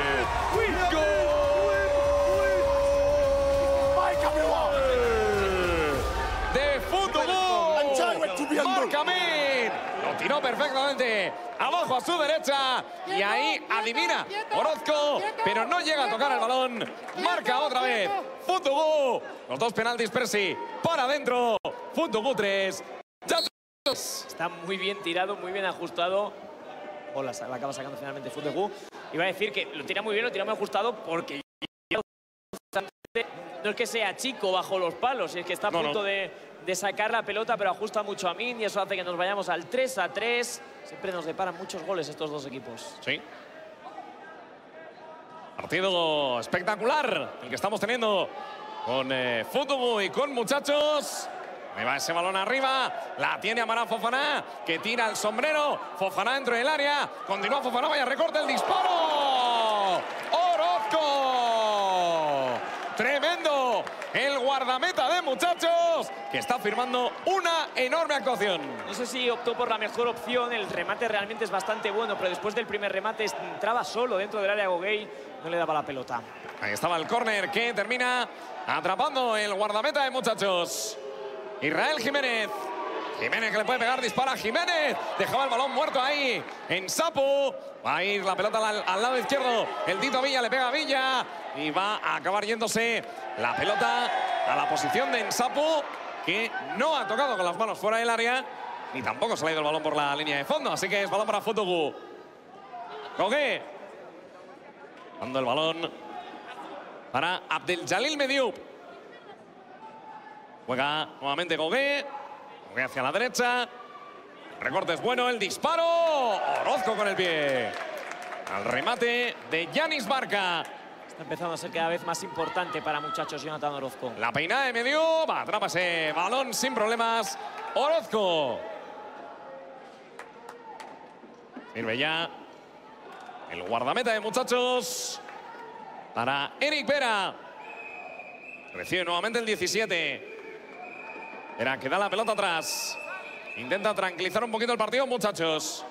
De Futdehu, marca Amin. Lo tiró perfectamente abajo a su derecha y ahí adivina Orozco, pero no llega a tocar el balón. Marca otra vez Futdehu. Los dos penaltis Percy para adentro. Futdehu 3. Está muy bien tirado, muy bien ajustado. O la acaba sacando finalmente Futdehu. Iba a decir que lo tira muy bien, lo tira muy ajustado porque no es que sea chico bajo los palos, es que está a punto de sacar la pelota, pero ajusta mucho a Amin y eso hace que nos vayamos al 3-3. Siempre nos deparan muchos goles estos dos equipos. Sí. Partido espectacular el que estamos teniendo con Futdehu y con Muchachos. Ahí va ese balón arriba, la tiene Amara Fofana, que tira el sombrero. Fofana dentro del área, continúa Fofana, vaya recorte, el disparo. ¡Orozco! Tremendo el guardameta de Muchachos, que está firmando una enorme actuación. No sé si optó por la mejor opción, el remate realmente es bastante bueno, pero después del primer remate entraba solo dentro del área Gogay, no le daba la pelota. Ahí estaba el córner que termina atrapando el guardameta de Muchachos. Israel Jiménez. Jiménez que le puede pegar, dispara Jiménez. Dejaba el balón muerto ahí en Sapu. Va a ir la pelota al lado izquierdo. El Tito Villa le pega a Villa. Y va a acabar yéndose la pelota a la posición de Ensapu, que no ha tocado con las manos fuera del área. Ni tampoco se le ha ido el balón por la línea de fondo. Así que es balón para Futdehu. Gogué. Dando el balón para Abdeljalil Mediup. Juega nuevamente Gogué. Gogué hacia la derecha. El recorte es bueno, el disparo. Orozco con el pie. al remate de Yanis Barca. Está empezando a ser cada vez más importante para muchachos Jonathan Orozco. La peinada de medio, va, atrapa ese balón sin problemas. Orozco. Sirve ya el guardameta de muchachos para Eric Vera. Recibe nuevamente el 17. Vera que da la pelota atrás. Intenta tranquilizar un poquito el partido, muchachos.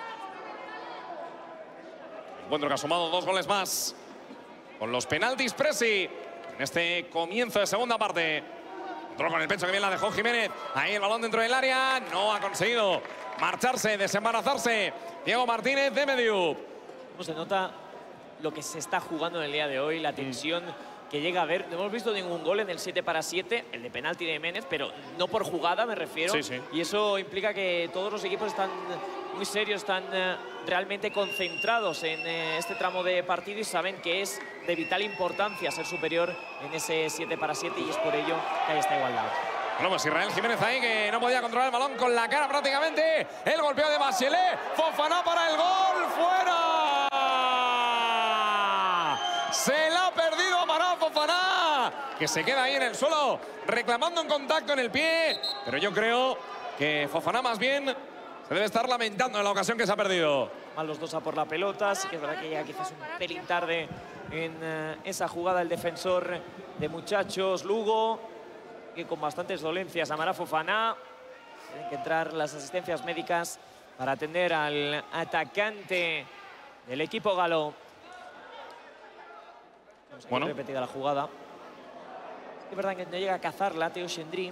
Encuentro que ha sumado 2 goles más con los penaltis Presi en este comienzo de segunda parte. Control con el pecho que bien la dejó Jiménez. Ahí el balón dentro del área. No ha conseguido marcharse, desembarazarse Diego Martínez de Mediu. ¿Cómo se nota lo que se está jugando en el día de hoy? La tensión que llega a haber. No hemos visto ningún gol en el 7-7, el de penalti de Jiménez, pero no por jugada, me refiero. Sí, sí. Y eso implica que todos los equipos están muy serios, están realmente concentrados en este tramo de partido y saben que es de vital importancia ser superior en ese 7-7 y es por ello que hay esta igualdad. Bueno, pues Israel Jiménez ahí que no podía controlar el balón con la cara prácticamente. El golpeo de Bachelet. Fofana para el gol. ¡Fuera! Se la ha perdido Amaral Fofana, que se queda ahí en el suelo reclamando un contacto en el pie. Pero yo creo que Fofana más bien se debe estar lamentando en la ocasión que se ha perdido. Van los dos a por la pelota. Sí que es verdad que llega quizás un pelín tarde en esa jugada el defensor de muchachos Lugo, que con bastantes dolencias. Amaral Fofana. Tienen que entrar las asistencias médicas para atender al atacante del equipo galo. Bueno, repetida la jugada. Es verdad que no llega a cazarla Teo Xhendry.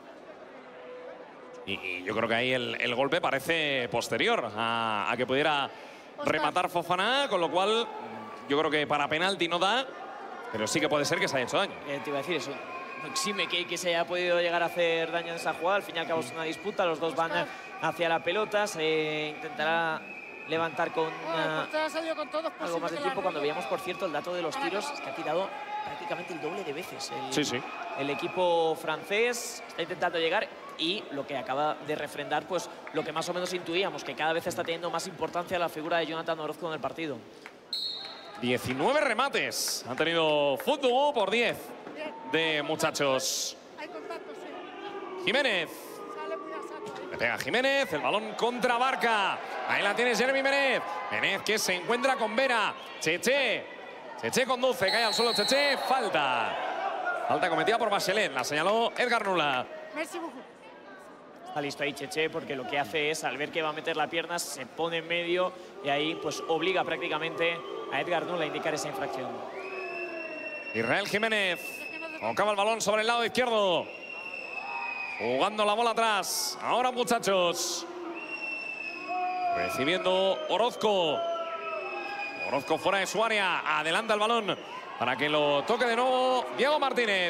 Y yo creo que ahí el golpe parece posterior a que pudiera rematar Fofana, con lo cual yo creo que para penalti no da, pero sí que puede ser que se haya hecho daño. Te iba a decir eso. No exime que se haya podido llegar a hacer daño en esa jugada. Al fin y al cabo es una disputa, los dos van hacia la pelota. Se intentará levantar con algo más de tiempo. Cuando veíamos, por cierto, el dato de los tiros, es que ha tirado prácticamente el doble de veces. El equipo francés está intentando llegar y lo que acaba de refrendar, pues lo que más o menos intuíamos, que cada vez está teniendo más importancia la figura de Jonathan Orozco en el partido. 19 remates han tenido Fútbol por 10 de muchachos. Jiménez. Le pega Jiménez, el balón contra Barca. Ahí la tiene Jeremy Menez. Menez que se encuentra con Vera. Cheche. Cheche conduce, cae al suelo Cheche. Falta. Falta cometida por Bachelet. La señaló Edgar Nula. Está listo ahí Cheche porque lo que hace es, al ver que va a meter la pierna, se pone en medio y ahí pues obliga prácticamente a Edgar Nula a indicar esa infracción. Israel Jiménez. Colocaba el balón sobre el lado izquierdo. Jugando la bola atrás. Ahora, muchachos. Recibiendo Orozco. Orozco fuera de su área. Adelanta el balón para que lo toque de nuevo Diego Martínez.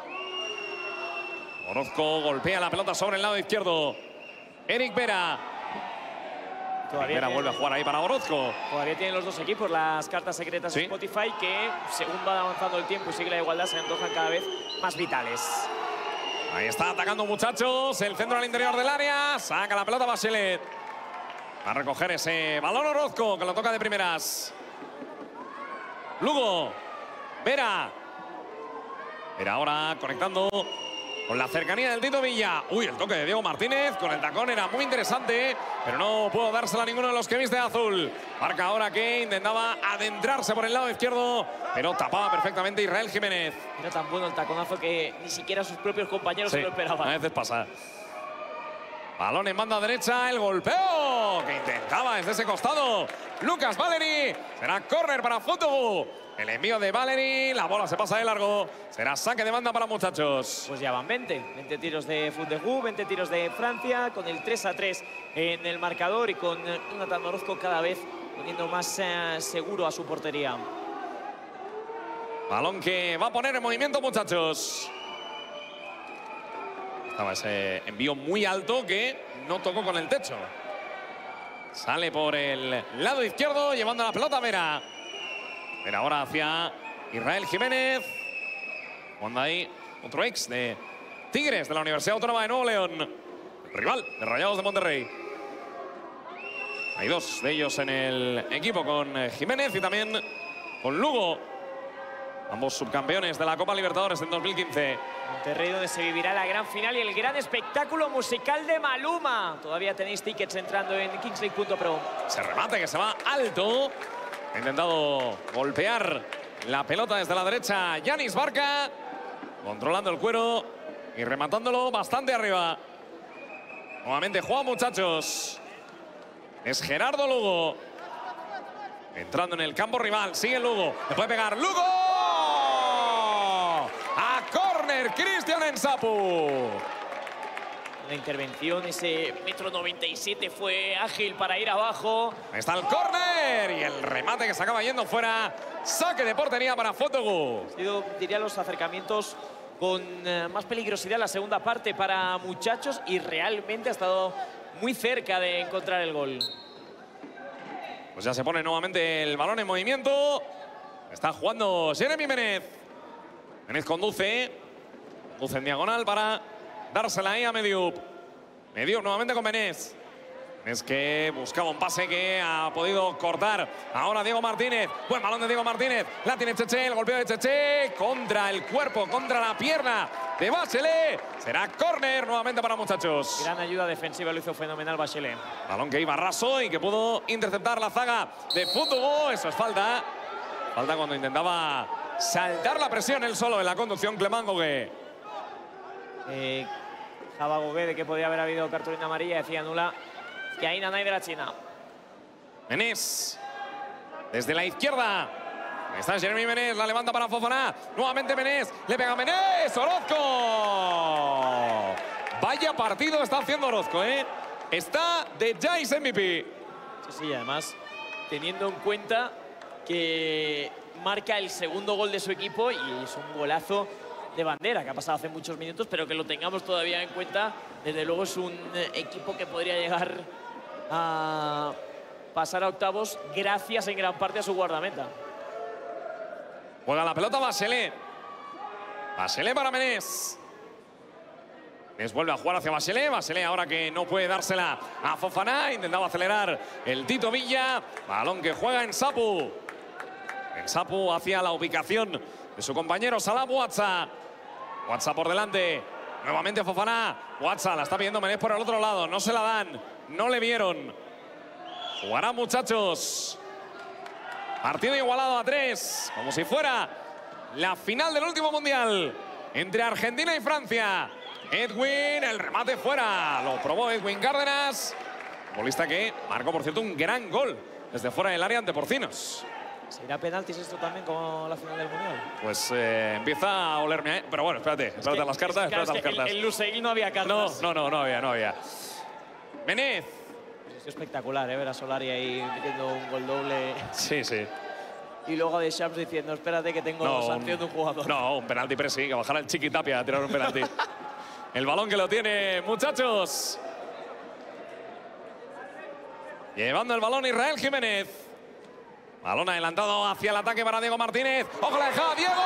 Orozco golpea la pelota sobre el lado izquierdo. Eric Vera. Vera vuelve a jugar ahí para Orozco. Todavía tienen los dos equipos las cartas secretas de Spotify que, según va avanzando el tiempo y sigue la igualdad, se antojan cada vez más vitales. Ahí está atacando, muchachos. El centro al interior del área. Saca la pelota Bachelet. Va a recoger ese balón Orozco, que lo toca de primeras. Lugo. Vera. Vera ahora conectando con la cercanía del Tito Villa. Uy, el toque de Diego Martínez con el tacón era muy interesante, pero no pudo dársela a ninguno de los que viste de azul. Marca ahora que intentaba adentrarse por el lado izquierdo, pero tapaba perfectamente Israel Jiménez. Era tan bueno el taconazo que ni siquiera sus propios compañeros se lo esperaban. A veces pasa. Balón en banda derecha, el golpeo que intentaba desde ese costado Lucas Valery. Será córner para Fútbol. El envío de Valery, la bola se pasa de largo. Será saque de banda para muchachos. Pues ya van 20 tiros de Fútbol, 20 tiros de Francia, con el 3-3 en el marcador y con Jonathan Orozco cada vez poniendo más seguro a su portería. Balón que va a poner en movimiento, muchachos. Estaba ese envío muy alto que no tocó con el techo. Sale por el lado izquierdo, llevando la pelota a Vera. Vera ahora hacia Israel Jiménez. Cuando hay otro ex de Tigres de la Universidad Autónoma de Nuevo León. El rival de Rayados de Monterrey. Hay dos de ellos en el equipo, con Jiménez y también con Lugo. Ambos subcampeones de la Copa Libertadores en 2015. Monterrey, donde se vivirá la gran final y el gran espectáculo musical de Maluma. Todavía tenéis tickets entrando en kingsleague.pro. Ese remate que se va alto. Ha intentado golpear la pelota desde la derecha Yanis Barca. Controlando el cuero y rematándolo bastante arriba. Nuevamente Juan, muchachos. Es Gerardo Lugo. Entrando en el campo rival. Sigue Lugo. Le puede pegar Lugo. A córner, Cristian Ensapu. La intervención, ese 1,97 m fue ágil para ir abajo. Ahí está el córner y el remate que se acaba yendo fuera. Saque de portería para Fotogu. Ha sido, diría, los acercamientos con más peligrosidad en la segunda parte para muchachos y realmente ha estado muy cerca de encontrar el gol. Pues ya se pone nuevamente el balón en movimiento. Está jugando Jeremy Menez. Menez conduce. Conduce en diagonal para dársela ahí a Mediup. Mediup nuevamente con Menez. Menez que buscaba un pase que ha podido cortar. Ahora Diego Martínez. Buen balón de Diego Martínez. La tiene Cheche. El golpeo de Cheche. Contra el cuerpo, contra la pierna de Bachelet. Será córner nuevamente para muchachos. Gran ayuda defensiva, lo hizo fenomenal Bachelet. Balón que iba raso y que pudo interceptar la zaga de Fotogu. Eso es falta. Falta cuando intentaba saltar la presión él solo en la conducción Clement Gogué. Java Gogué, de que podía haber habido cartulina amarilla, decía nula. Y ahí Nanay de la China. Menez. Desde la izquierda. Ahí está Jeremy Menez. La levanta para Fofana. Nuevamente Menez. Le pega Menez. Orozco. Vaya partido está haciendo Orozco, ¿eh? Está de Jais MVP. Sí, además, teniendo en cuenta que marca el segundo gol de su equipo y es un golazo de bandera que ha pasado hace muchos minutos, pero que lo tengamos todavía en cuenta. Desde luego es un equipo que podría llegar a pasar a octavos gracias en gran parte a su guardameta. Juega la pelota Bachelet. Bachelet para Menez. Menez vuelve a jugar hacia Bachelet. Bachelet ahora que no puede dársela a Fofana. Intentaba acelerar el Tito Villa. Balón que juega Ensapu. Ensapu hacia la ubicación de su compañero Salah Bouatsa. Bouatsa por delante. Nuevamente Fofana. Bouatsa la está pidiendo Menez por el otro lado. No se la dan. No le vieron. Jugarán, muchachos. Partido igualado a 3. Como si fuera la final del último mundial entre Argentina y Francia. Edwin, el remate fuera. Lo probó Edwin Cárdenas. Futbolista que marcó, por cierto, un gran gol desde fuera del área ante Porcinos. ¿Será penaltis esto también como la final del mundial? Pues empieza a olerme, pero bueno, espérate las cartas, claro, las cartas. En Lusail no había cartas. No había. Menez. Es espectacular, ver a Solari ahí metiendo un gol doble. Sí. Y luego a Deschamps diciendo, espérate que tengo sanción de un jugador. No, un penalti, pero sí, que bajara el Chiquitapia a tirar un penalti. El balón que lo tiene, muchachos. Llevando el balón Israel Jiménez. Balón adelantado hacia el ataque para Diego Martínez. ¡Ojo la dejada! ¡Diego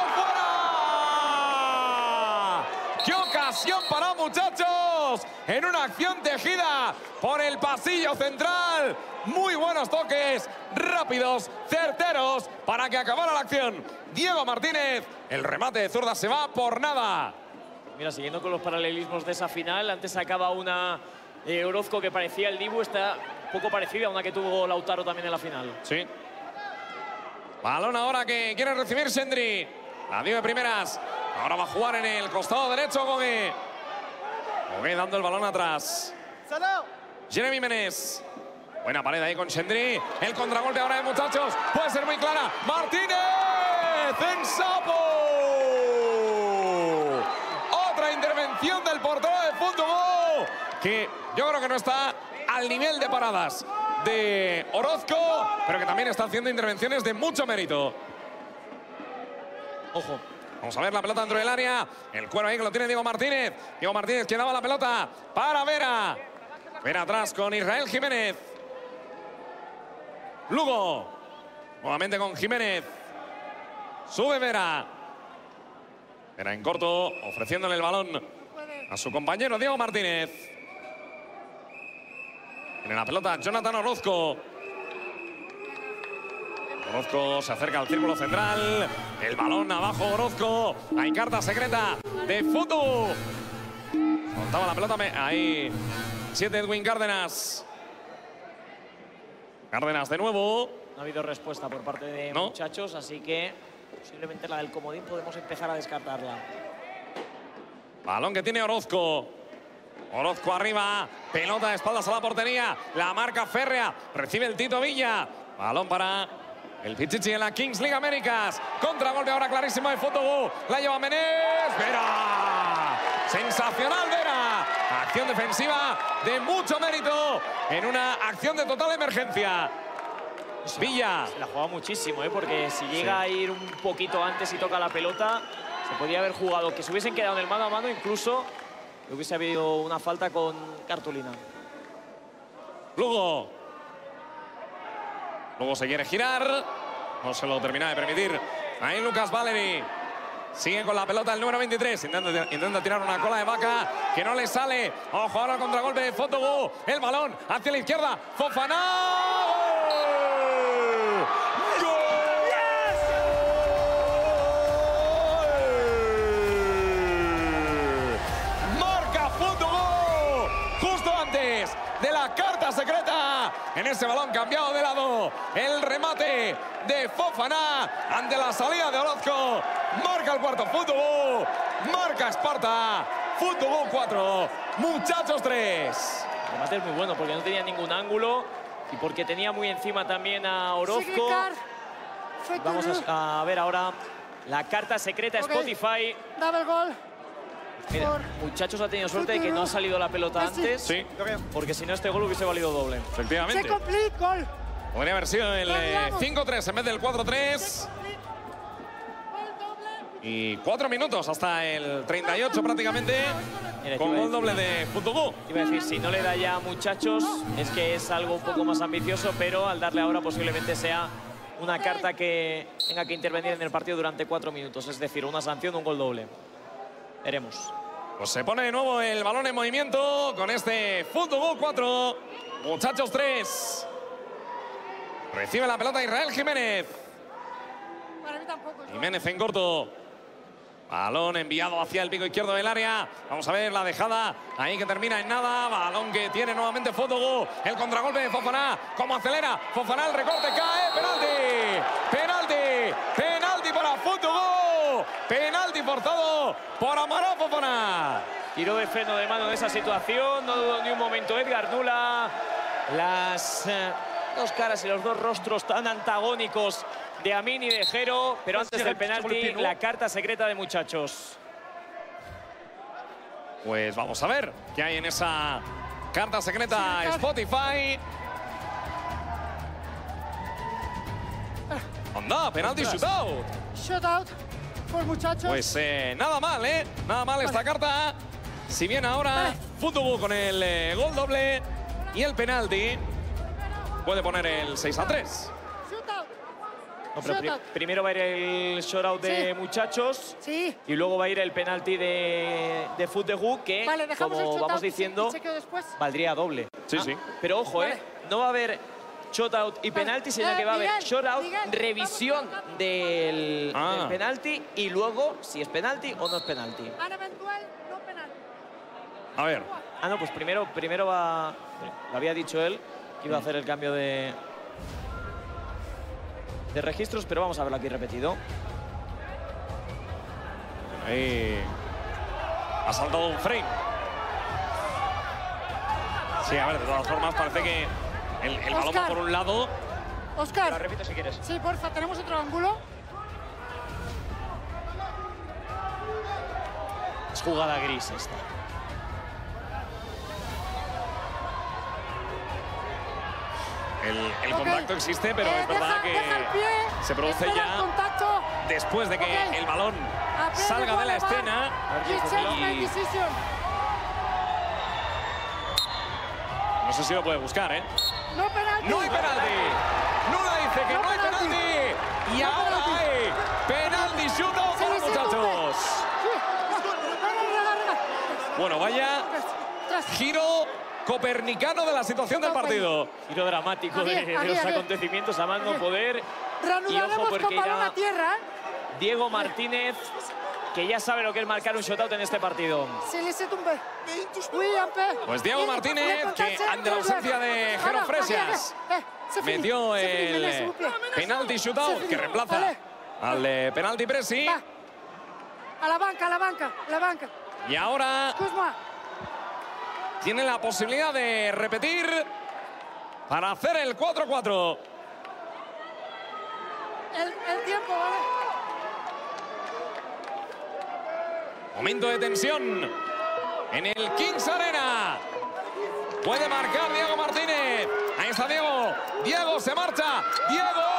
fuera! ¡Qué ocasión para muchachos! En una acción tejida por el pasillo central. Muy buenos toques, rápidos, certeros, para que acabara la acción. Diego Martínez, el remate de zurda se va por nada. Mira, siguiendo con los paralelismos de esa final, antes sacaba una Orozco que parecía el Dibu, está un poco parecida a una que tuvo Lautaro también en la final. Sí. Balón ahora que quiere recibir Sendri. La dio de primeras. Ahora va a jugar en el costado derecho Gogué. Gogué dando el balón atrás. Jeremy Menez. Buena pared ahí con Sendri. El contragolpe ahora de muchachos. Puede ser muy clara. Martínez. Ensapu. Otra intervención del portero de Fotogu, que yo creo que no está al nivel de paradas de Orozco, pero que también está haciendo intervenciones de mucho mérito. Ojo. Vamos a ver la pelota dentro del área. El cuero ahí que lo tiene Diego Martínez. Diego Martínez que daba la pelota para Vera. Vera atrás con Israel Jiménez. Lugo. Nuevamente con Jiménez. Sube Vera. Vera en corto, ofreciéndole el balón a su compañero Diego Martínez. Tiene la pelota Jonathan Orozco. Orozco se acerca al círculo central. El balón abajo, Orozco. Hay carta secreta de Futu. Soltaba la pelota. Ahí. 7 Edwin Cárdenas. Cárdenas de nuevo. No ha habido respuesta por parte de Muchachos, así que posiblemente la del comodín podemos empezar a descartarla. Balón que tiene Orozco. Orozco arriba. Pelota de espaldas a la portería. La marca férrea. Recibe el Tito Villa. Balón para el Pichichi en la Kings League Américas. Contragolpe ahora clarísimo de Fotobu. La lleva Menés. Vera. Sensacional Vera. Acción defensiva de mucho mérito en una acción de total emergencia. Villa. Se la juega muchísimo, porque si llega a ir un poquito antes y toca la pelota, se podría haber jugado. Que se hubiesen quedado en el mano a mano, incluso hubiese habido una falta con cartulina. Luego se quiere girar. No se lo termina de permitir. Ahí Lucas Valery. Sigue con la pelota el número 23. Intenta tirar una cola de vaca que no le sale. Ojo ahora contragolpe de Fotobu. El balón hacia la izquierda. Fofana. De la carta secreta en ese balón cambiado de lado. El remate de Fofana ante la salida de Orozco. Marca el cuarto Futubu. Marca Esparta. Futubu 4. Muchachos 3. El remate es muy bueno porque no tenía ningún ángulo y porque tenía muy encima también a Orozco. Vamos a ver ahora la carta secreta Spotify. Double gol. Mira, Muchachos ha tenido suerte de que no ha salido la pelota antes. Sí. Porque si no, este gol hubiese valido doble. Efectivamente. Gol. Podría haber sido el 5-3 en vez del 4-3. Y 4 minutos hasta el 38 prácticamente. Mira, con gol doble de Futubu. Iba a decir, si no le da ya a Muchachos, es que es algo un poco más ambicioso, pero al darle ahora posiblemente sea una carta que tenga que intervenir en el partido durante 4 minutos. Es decir, una sanción, un gol doble. Veremos. Pues se pone de nuevo el balón en movimiento con este Futubu 4. Muchachos 3. Recibe la pelota Israel Jiménez. Para mí tampoco. Jiménez en corto. Balón enviado hacia el pico izquierdo del área. Vamos a ver la dejada. Ahí que termina en nada. Balón que tiene nuevamente Futubu. El contragolpe de Fofana. Cómo acelera. Fofana, el recorte cae. Penalti. Penalti. Penalti para Futubu. Penalti forzado por Amaró Fofana. Tiro de freno de mano en esa situación. No dudó ni un momento Edgar Nula. Las dos caras y los dos rostros tan antagónicos de Amin y de Jero. Pero antes del penalti, la carta secreta de Muchachos. Pues vamos a ver qué hay en esa carta secreta Spotify. Anda, penalti shootout. Shootout por Muchachos. Pues nada mal, nada mal esta carta. Si bien ahora Futubu con el gol doble y el penalti puede poner el 6-3. No, pero primero va a ir el shootout de Muchachos y luego va a ir el penalti de Futubu que, como vamos diciendo, valdría doble. Sí, sí. Pero ojo, no va a haber shootout y penalti, sino que va a haber shootout, revisión del penalti y luego si es penalti o no es penalti. A ver. Ah, no, pues primero va... Lo había dicho él que iba a hacer el cambio de registros, pero vamos a verlo aquí repetido. Ahí ha saltado un frame. Sí, a ver, de todas formas parece que el balón va por un lado. Óscar. La repito si quieres. Sí, porfa, tenemos otro ángulo. Es jugada gris esta. El contacto existe, pero es verdad que se produce ya después de que el balón salga de la escena. No sé si lo puede buscar, No penalti. ¡No hay penalti! Nula dice que no hay penalti. Y ahora hay penalti shootout para los Muchachos. Bueno, vaya giro copernicano de la situación del partido. Giro dramático de los acontecimientos a más no poder. Y ojo porque ya Diego Martínez, que ya sabe lo que es marcar un shutout en este partido. Pues Diego Martínez, que ante la ausencia de Jero Fresias metió el penalti shootout que reemplaza al penalti presi. A la banca. Y ahora tiene la posibilidad de repetir para hacer el 4-4. El tiempo, ¿vale? Momento de tensión en el Kings Arena. Puede marcar Diego Martínez. Ahí está Diego. Diego se marcha. ¡Diego!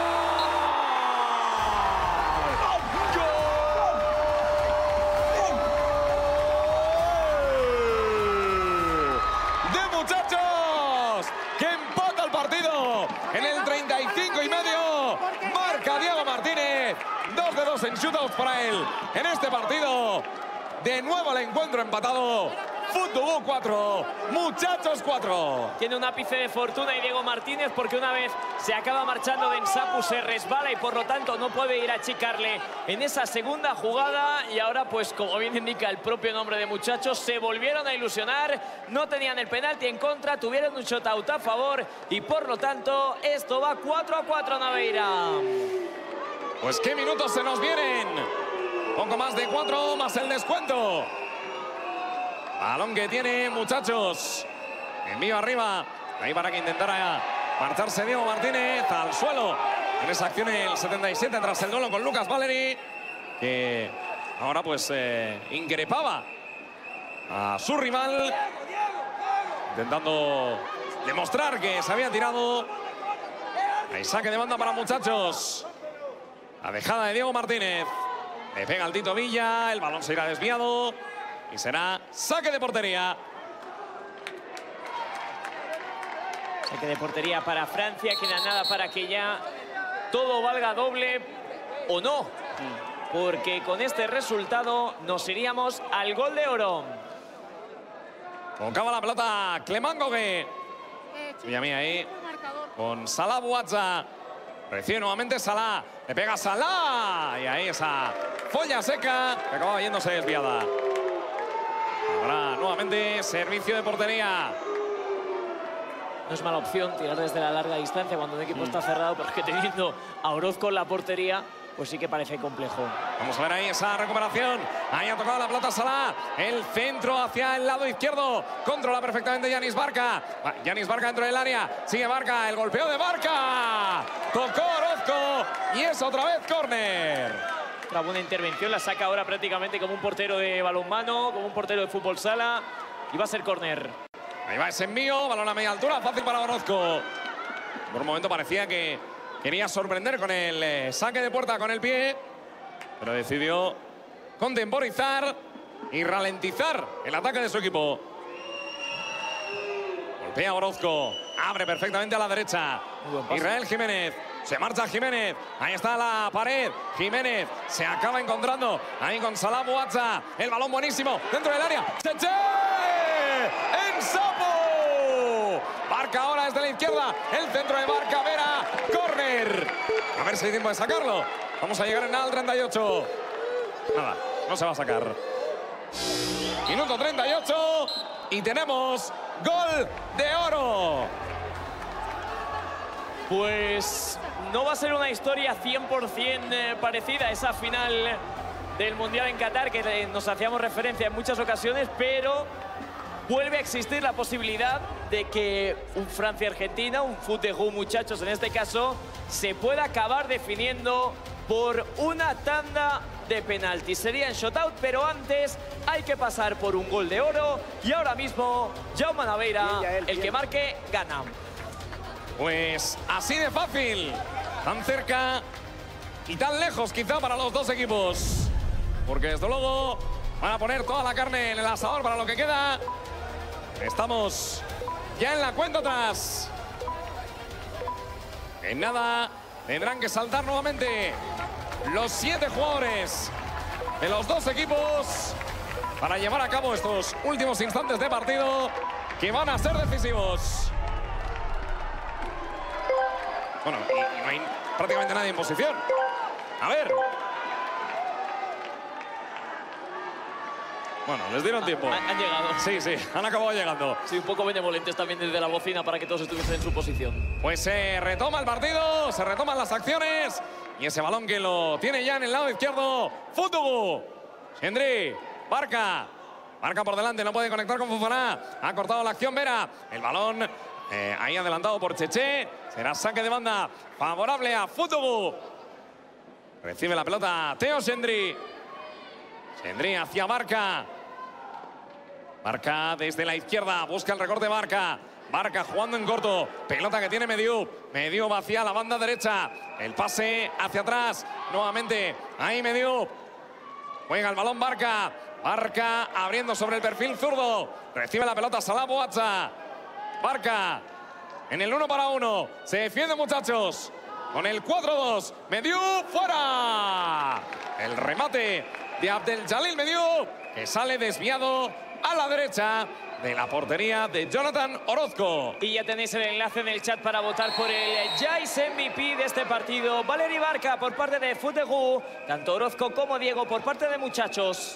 Que empata el partido en el 35 y medio. Marca Diego Martínez. 2-2 en shootouts para él en este partido. De nuevo el encuentro empatado. Fútbol 4, Muchachos 4. Tiene un ápice de fortuna y Diego Martínez porque una vez se acaba marchando de Ensapu se resbala y por lo tanto no puede ir a achicarle en esa segunda jugada. Y ahora, pues como bien indica el propio nombre de Muchachos, se volvieron a ilusionar. No tenían el penalti en contra, tuvieron un shutout a favor y por lo tanto esto va 4-4 Naveira. Pues qué minutos se nos vienen. Poco más de 4 más el descuento. Balón que tiene Muchachos. Envío arriba. Ahí para que intentara marcharse Diego Martínez al suelo. En esa acción el 77 tras el duelo con Lucas Valery. Que ahora pues increpaba a su rival. Intentando demostrar que se había tirado. Ahí saque de banda para Muchachos. La dejada de Diego Martínez. Le pega al Tito Villa. El balón se irá desviado. Y será saque de portería. Saque de portería para Francia. Queda nada para que ya todo valga doble o no. Porque con este resultado nos iríamos al gol de oro. Tocaba la pelota Clemán Gogué. Mía ahí. Con Salah Bouatza. Recibe nuevamente Salah. Le pega Salah. Y ahí esa folla seca que acaba yéndose desviada. Ahora nuevamente servicio de portería. No es mala opción tirar desde la larga distancia cuando un equipo está cerrado, porque teniendo a Orozco en la portería, pues sí que parece complejo. Vamos a ver ahí esa recuperación. Ahí ha tocado la pelota Salah. El centro hacia el lado izquierdo. Controla perfectamente Yanis Barca. Yanis Barca dentro del área. Sigue Barca. El golpeo de Barca. Tocó Orozco. Y es otra vez córner. Otra buena intervención, la saca ahora prácticamente como un portero de balonmano, como un portero de fútbol sala. Y va a ser córner. Ahí va ese envío, balón a media altura, fácil para Orozco. Por un momento parecía que quería sorprender con el saque de puerta con el pie. Pero decidió contemporizar y ralentizar el ataque de su equipo. Golpea Orozco, abre perfectamente a la derecha. Israel Jiménez. Se marcha Jiménez. Ahí está la pared. Jiménez se acaba encontrando ahí con Salah Bouatza. El balón buenísimo dentro del área. ¡Cheche! ¡Ensapu! Barca ahora desde la izquierda. El centro de Barca. Vera. Córner. A ver si hay tiempo de sacarlo. Vamos a llegar en nada al 38. Nada, no se va a sacar. Minuto 38. Y tenemos gol de oro. Pues no va a ser una historia 100% parecida a esa final del Mundial en Qatar, que nos hacíamos referencia en muchas ocasiones, pero vuelve a existir la posibilidad de que un Francia-Argentina, un Fútbol Muchachos en este caso, se pueda acabar definiendo por una tanda de penaltis. Sería en shutout, pero antes hay que pasar por un gol de oro y ahora mismo Jaume Naveira, el que marque, gana. Pues así de fácil, tan cerca y tan lejos quizá para los dos equipos. Porque desde luego van a poner toda la carne en el asador para lo que queda. Estamos ya en la cuenta atrás. En nada tendrán que saltar nuevamente los 7 jugadores de los dos equipos para llevar a cabo estos últimos instantes de partido. que van a ser decisivos. Bueno, y no hay prácticamente nadie en posición. A ver. Bueno, les dieron tiempo. Han llegado. Sí, sí, han acabado llegando. Sí, un poco benevolentes también desde la bocina para que todos estuviesen en su posición. Pues se retoma el partido, se retoman las acciones. Y ese balón que lo tiene ya en el lado izquierdo, Futugú. Xandri, Barca. Barca por delante, no puede conectar con Fofana. Ha cortado la acción Vera. El balón ahí adelantado por Cheche. Será saque de banda favorable a Futugú. Recibe la pelota Teo Xandri. Xandri hacia Barca. Barca desde la izquierda, busca el recorte Barca. Barca jugando en corto, pelota que tiene Mediup. Mediup hacia la banda derecha. El pase hacia atrás, nuevamente. Ahí Mediup. Juega el balón Barca. Barca abriendo sobre el perfil zurdo. Recibe la pelota Salah Boatza. Barca en el 1 para 1. Se defiende, muchachos. Con el 4-2. Mediup fuera. El remate de Abdeljalil Mediup, que sale desviado a la derecha de la portería de Jonathan Orozco. Y ya tenéis el enlace en el chat para votar por el Jais MVP de este partido. Valeri Barca por parte de Futugú, tanto Orozco como Diego por parte de Muchachos.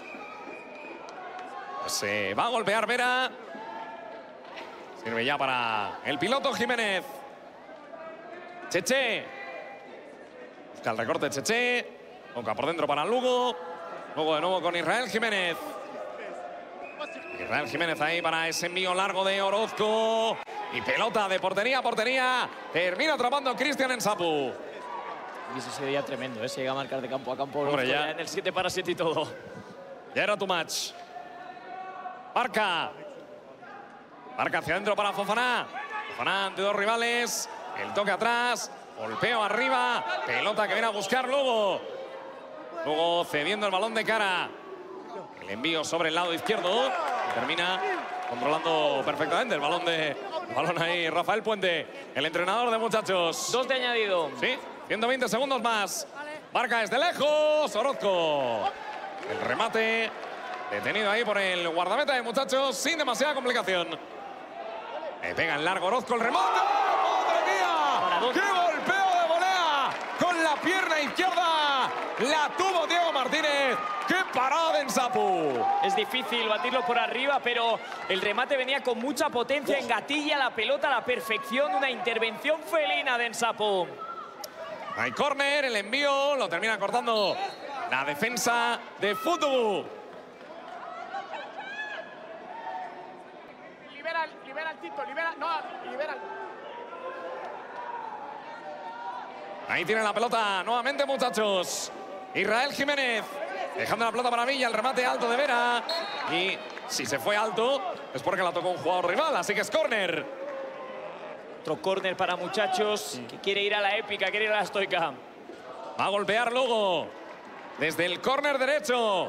Se va a golpear Vera. Sirve ya para el piloto Jiménez. Cheche. Busca el recorte Cheche. Toca por dentro para Lugo. Luego de nuevo con Israel Jiménez. Israel Jiménez ahí para ese envío largo de Orozco. Y pelota de portería a portería. Termina atrapando Cristian Nsapu. Y eso sería tremendo, ¿eh? Se llega a marcar de campo a campo. Hombre, ya en el 7 para 7 y todo. Ya era tu match. Barca. Barca hacia adentro para Fofana. Fofana ante dos rivales. El toque atrás. Golpeo arriba. Pelota que viene a buscar Lugo. Luego cediendo el balón de cara. El envío sobre el lado izquierdo. Termina controlando perfectamente el balón ahí Rafael Puente, el entrenador de Muchachos. 2 de añadido. Sí, 120 segundos más. Barca desde lejos. Orozco. El remate detenido ahí por el guardameta de Muchachos sin demasiada complicación. Le pega en largo Orozco el remate. ¡Madre mía! ¡Qué golpeo de volea! Con la pierna izquierda. La tuvo Diego Martínez. ¡Qué parada de Nsapu! Es difícil batirlo por arriba, pero el remate venía con mucha potencia. Engatilla la pelota a la perfección. Una intervención felina de Nsapu. Hay córner, el envío lo termina cortando la defensa de Futugú. Libera al Tito, libera. Ahí tiene la pelota nuevamente, muchachos. Israel Jiménez dejando la pelota para Villa, el remate alto de Vera. Y si se fue alto es porque la tocó un jugador rival, así que es córner. Otro córner para Muchachos, que quiere ir a la épica, quiere ir a la estoica. Va a golpear Lugo desde el córner derecho.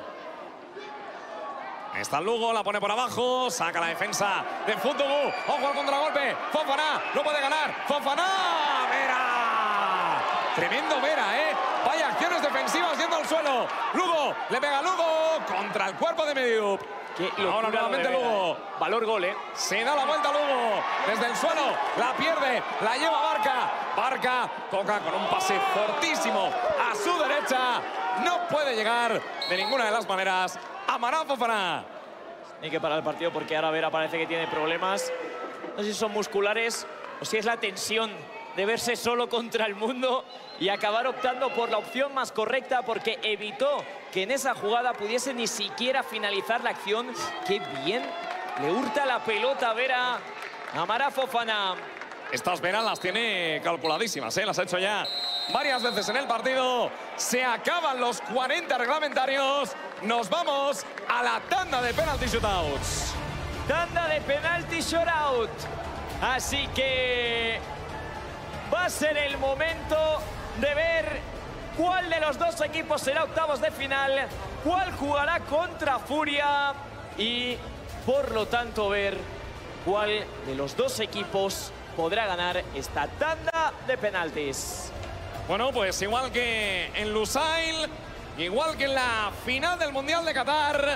Está Lugo, la pone por abajo, saca la defensa de Futugú. Ojo al contragolpe, Fofana, lo puede ganar. Fofana, Vera. Tremendo Vera, ¿eh? Vaya acciones defensivas yendo al suelo. Lugo, le pega a Lugo contra el cuerpo de Mediup. Ahora nuevamente Lugo. Valor gol, ¿eh? Se da la vuelta Lugo desde el suelo, la pierde, la lleva Barca. Barca toca con un pase fortísimo a su derecha. No puede llegar de ninguna de las maneras Amará Fofana. Hay que parar el partido porque ahora Vera parece que tiene problemas. No sé si son musculares o si es la tensión de verse solo contra el mundo y acabar optando por la opción más correcta, porque evitó que en esa jugada pudiese ni siquiera finalizar la acción. ¡Qué bien! Le hurta la pelota a Vera. Amará Fofana. Estas Vera las tiene calculadísimas, ¿eh? Las ha hecho ya varias veces en el partido. Se acaban los 40 reglamentarios. Nos vamos a la tanda de penalty shootouts. Tanda de penalty shootout. Así que va a ser el momento de ver cuál de los dos equipos será octavos de final, cuál jugará contra Furia y, por lo tanto, ver cuál de los dos equipos podrá ganar esta tanda de penaltis. Bueno, pues igual que en Lusail, igual que en la final del Mundial de Qatar,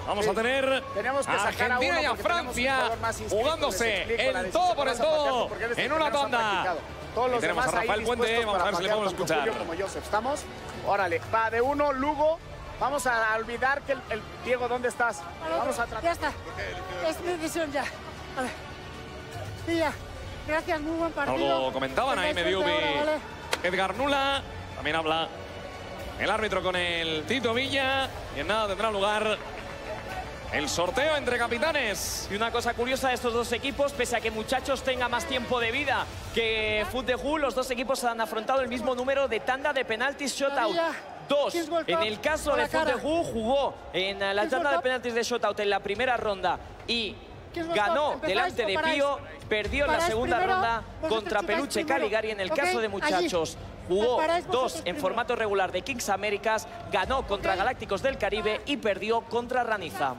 vamos a tener Teníamos que a sacar a Argentina uno y a porque tenemos un Francia jugador más inscrito, les jugándose explico la el decisión todo por que el vas a patear, todo porque eres el en que una menos ha tanda. practicado. Todos Y los tenemos a demás ahí Rafael Puente, dispuestos vamos a ver para si le patear, podemos tanto escuchar. Julio como Joseph. ¿Estamos? Órale, va de uno, Lugo. Vamos a olvidar que el Diego, ¿dónde estás? Vamos a Ya tratar. está. Es mi decisión ya. Vale. Y ya. Gracias, muy buen partido. Algo comentaban ahí Tengáis Mediubi, suerte ahora, ¿vale? Edgar Nula. También habla el árbitro con el Tito Villa. Y en nada tendrá lugar el sorteo entre capitanes. Y una cosa curiosa de estos dos equipos, pese a que Muchachos tenga más tiempo de vida que Foot los dos equipos han afrontado el mismo número de tanda de penaltis shootout. 2. En el caso de Foot jugó en la tanda de penaltis de shootout en la primera ronda y ganó delante de Pío, perdió en la segunda ronda contra Peluche Caligari. En el caso de Muchachos, jugó 2 en formato regular de Kings Américas, ganó contra Galácticos del Caribe y perdió contra Raniza.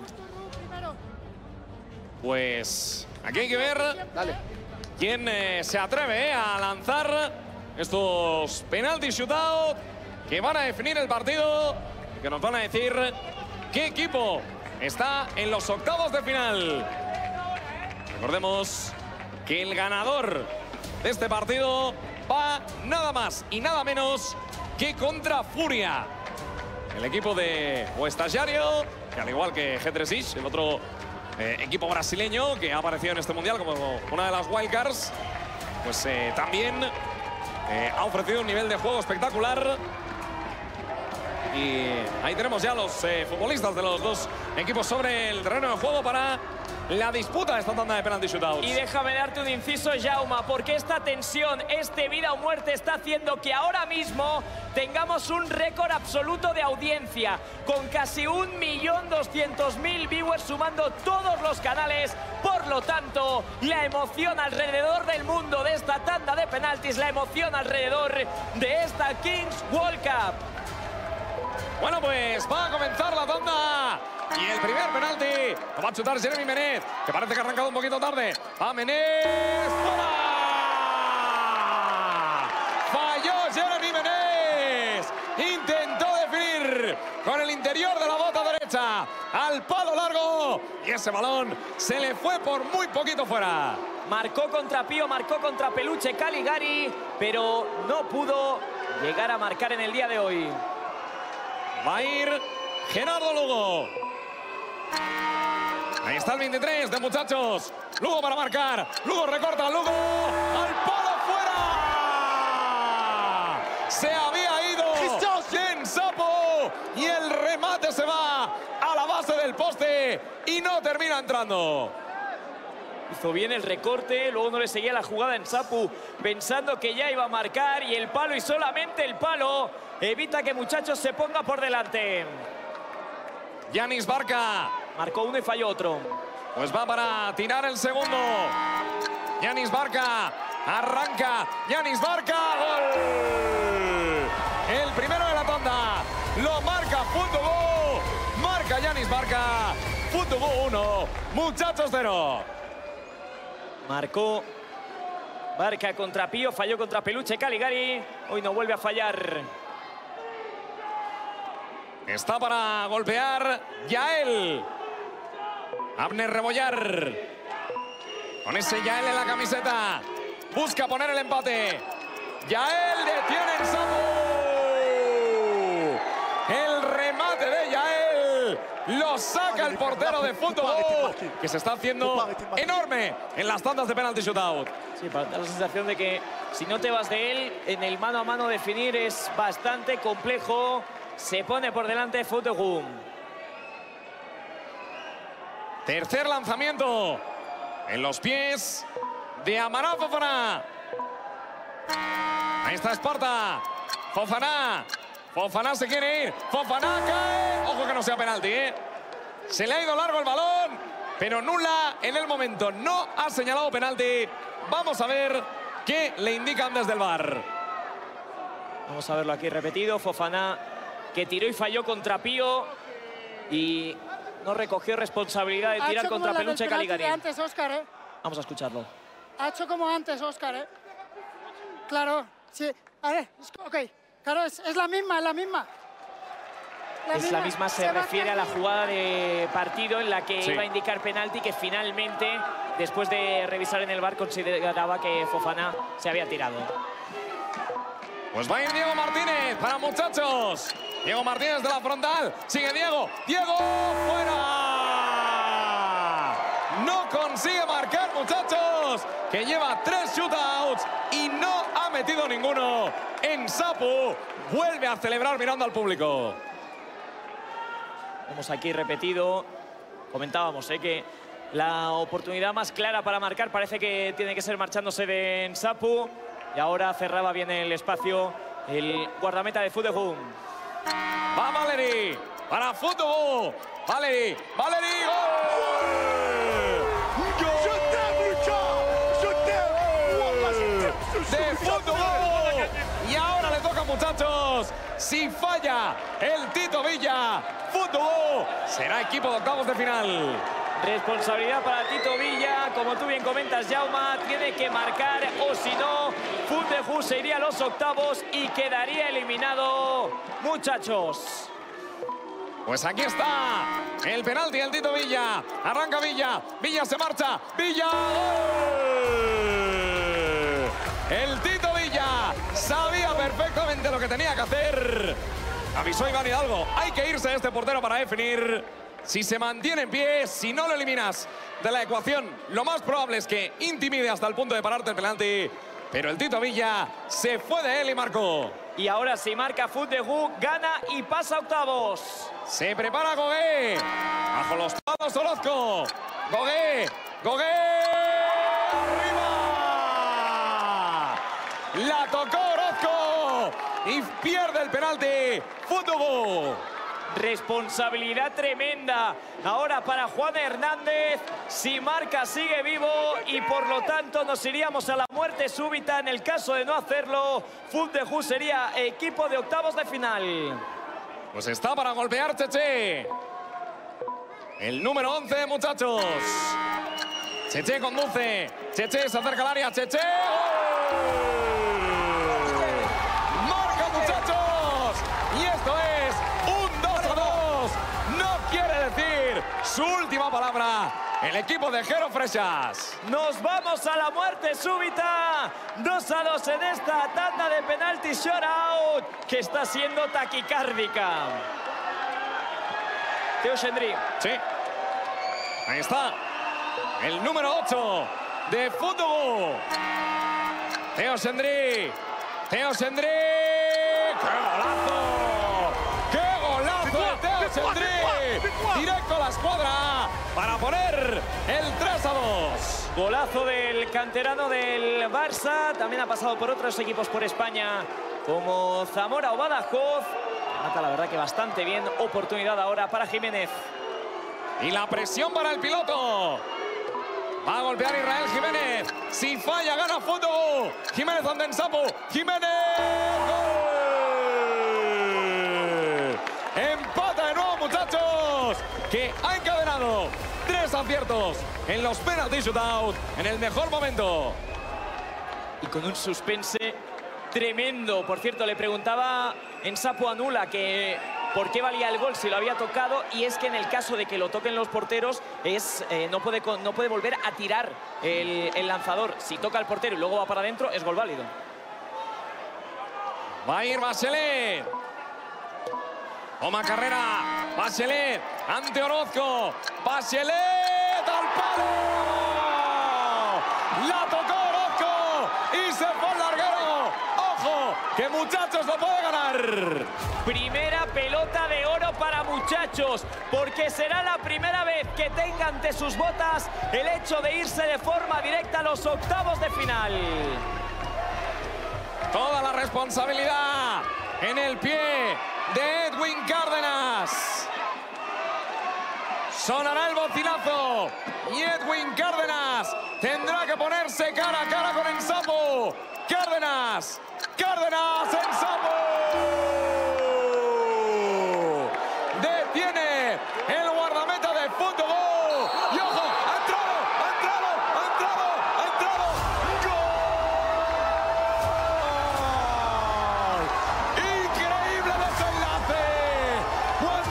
Pues aquí hay que ver quién se atreve a lanzar estos penaltis shootout que van a definir el partido, que nos van a decir qué equipo está en los octavos de final. Recordemos que el ganador de este partido va nada más y nada menos que contra Furia. El equipo de Estagiario, que al igual que G3Ish, el otro equipo brasileño que ha aparecido en este mundial como una de las wildcards, pues también ha ofrecido un nivel de juego espectacular. Y ahí tenemos ya los futbolistas de los dos equipos sobre el terreno de juego para la disputa de esta tanda de penalty shootouts. Y déjame darte un inciso, Jauma, porque esta tensión, este vida o muerte está haciendo que ahora mismo tengamos un récord absoluto de audiencia, con casi 1.200.000 viewers sumando todos los canales. Por lo tanto, la emoción alrededor del mundo de esta tanda de penaltis, la emoción alrededor de esta Kings World Cup. Bueno, pues va a comenzar la tanda. Y el primer penalti lo va a chutar Jeremy Menez, que parece que ha arrancado un poquito tarde. ¡Va Menez! ¡Fuera! Falló Jeremy Menez. Intentó definir con el interior de la bota derecha al palo largo. Y ese balón se le fue por muy poquito fuera. Marcó contra Pío, marcó contra Peluche Caligari, pero no pudo llegar a marcar en el día de hoy. Va a ir Gerardo Lugo. Ahí está el 23 de Muchachos. Lugo para marcar. Lugo recorta. Lugo al palo fuera. Se había ido Jen Sapo. Y el remate se va a la base del poste. Y no termina entrando. Hizo bien el recorte, luego no le seguía la jugada en Sapu, pensando que ya iba a marcar, y el palo y solamente el palo evita que Muchachos se ponga por delante. Yanis Barca. Marcó uno y falló otro. Pues va para tirar el segundo. Yanis Barca. Arranca. Yanis Barca. ¡Gol! El primero de la tanda. Lo marca Futbol. Marca Yanis Barca. Futbol 1. Muchachos 0. Marcó Barca contra Pío, falló contra Peluche Caligari. Hoy no vuelve a fallar. Está para golpear Yael. Abner Rebollar. Con ese Yael en la camiseta. Busca poner el empate. Yael detiene el Sapo. El remate de Yael. Lo saca el portero de Futbol, que se está haciendo enorme en las tandas de penalty shootout. Sí, para dar la sensación de que si no te vas de él, en el mano a mano definir es bastante complejo. Se pone por delante Futbol. Tercer lanzamiento en los pies de Amaral Fofana. Ahí está Esparta. Fofana. Fofana se quiere ir. Fofana cae. Ojo que no sea penalti, ¿eh? Se le ha ido largo el balón, pero Nula en el momento no ha señalado penalti. Vamos a ver qué le indican desde el VAR. Vamos a verlo aquí repetido. Fofana, que tiró y falló contra Pío y no recogió responsabilidad de tirar contra Peluche Caligari. Antes, Óscar, ¿eh? Vamos a escucharlo. Ha hecho como antes, Óscar, ¿eh? Claro, sí. A ver, ok. Claro, es la misma, es la misma. es la misma, se refiere a la jugada de partido en la que Sí. iba a indicar penalti, que finalmente, después de revisar en el VAR, consideraba que Fofana se había tirado. Pues va a ir Diego Martínez para muchachos. Diego Martínez de la frontal. Sigue Diego. Diego fuera. No consigue marcar, muchachos. Que lleva 3 shootouts y no ha metido ninguno. Nsapu vuelve a celebrar mirando al público. Vemos aquí repetido. Comentábamos que la oportunidad más clara para marcar parece que tiene que ser marchándose de Nsapu. Y ahora cerraba bien el espacio el guardameta de Fútbol. Va Valeri para Fútbol. Valeri. Valeri. ¡Gol! De Fútbol. Y ahora le toca, muchachos. Si falla el Tito Villa, Fútbol será equipo de octavos de final. Responsabilidad para Tito Villa, como tú bien comentas, Jauma, tiene que marcar o si no, Fútbol se iría a los octavos y quedaría eliminado, muchachos. Pues aquí está el penalti del Tito Villa. Arranca Villa, Villa se marcha, Villa. ¡Gol! El Tito Villa sabía perfectamente lo que tenía que hacer. Avisó Iván Hidalgo, hay que irse este portero para definir. Si se mantiene en pie, si no lo eliminas de la ecuación, lo más probable es que intimide hasta el punto de pararte el penalti. Pero el Tito Villa se fue de él y marcó. Y ahora si marca Fútbol, gana y pasa a octavos. Se prepara Gogué. Bajo los palos Orozco. Gogué. Gogué. ¡Arriba! La tocó Orozco. Y pierde el penalti. Fútbol. Responsabilidad tremenda ahora para Juan Hernández. Si marca sigue vivo y por lo tanto nos iríamos a la muerte súbita. En el caso de no hacerlo, Fútbol sería equipo de octavos de final. Pues está para golpear Cheche. El número 11, muchachos. Cheche conduce. Cheche se acerca al área. Cheche. ¡Gol! ¡Marca, muchachos! Y esto es un 2-2. No quiere decir su última palabra el equipo de Jero Freixas. Nos vamos a la muerte súbita. 2-2 en esta tanda de penalti shootout que está siendo taquicárdica. Teo Xandri. Sí. Ahí está. El número 8 de Fútbol. Teo Xandri. Teo Xandri. ¡Qué golazo! ¡Qué golazo de Teo Xandri! Directo a la escuadra para poner el 3-2. Golazo del canterano del Barça. También ha pasado por otros equipos por España como Zamora o Badajoz. Mata la verdad que bastante bien. Oportunidad ahora para Jiménez. Y la presión para el piloto. Va a golpear Israel Jiménez. Si falla, gana Fútbol. Jiménez ante Nsapu. Jiménez. ¡Gol! Empata de nuevo, muchachos. Que ha encadenado 3 aciertos en los penalty shootout en el mejor momento. Y con un suspense tremendo. Por cierto, le preguntaba Nsapu a Nula que por qué valía el gol si lo había tocado, y es que en el caso de que lo toquen los porteros no puede volver a tirar el lanzador. Si toca el portero y luego va para adentro, es gol válido. Va a ir Bachelet. Toma carrera. Bachelet ante Orozco. Bachelet al palo. La tocó Orozco y se fue al larguero. ¡Ojo! Que muchachos lo puede ganar. Primera pelota de oro para muchachos, porque será la primera vez que tenga ante sus botas el hecho de irse de forma directa a los octavos de final. Toda la responsabilidad en el pie de Edwin Cárdenas. Sonará el bocinazo y Edwin Cárdenas tendrá que ponerse cara a cara con Nsapu. Cárdenas, Cárdenas, Nsapu. Detiene el guardameta de Fútbol. Y ojo, ha entrado, ha entrado, ha entrado, ha entrado. ¡Gol! Increíble desenlace.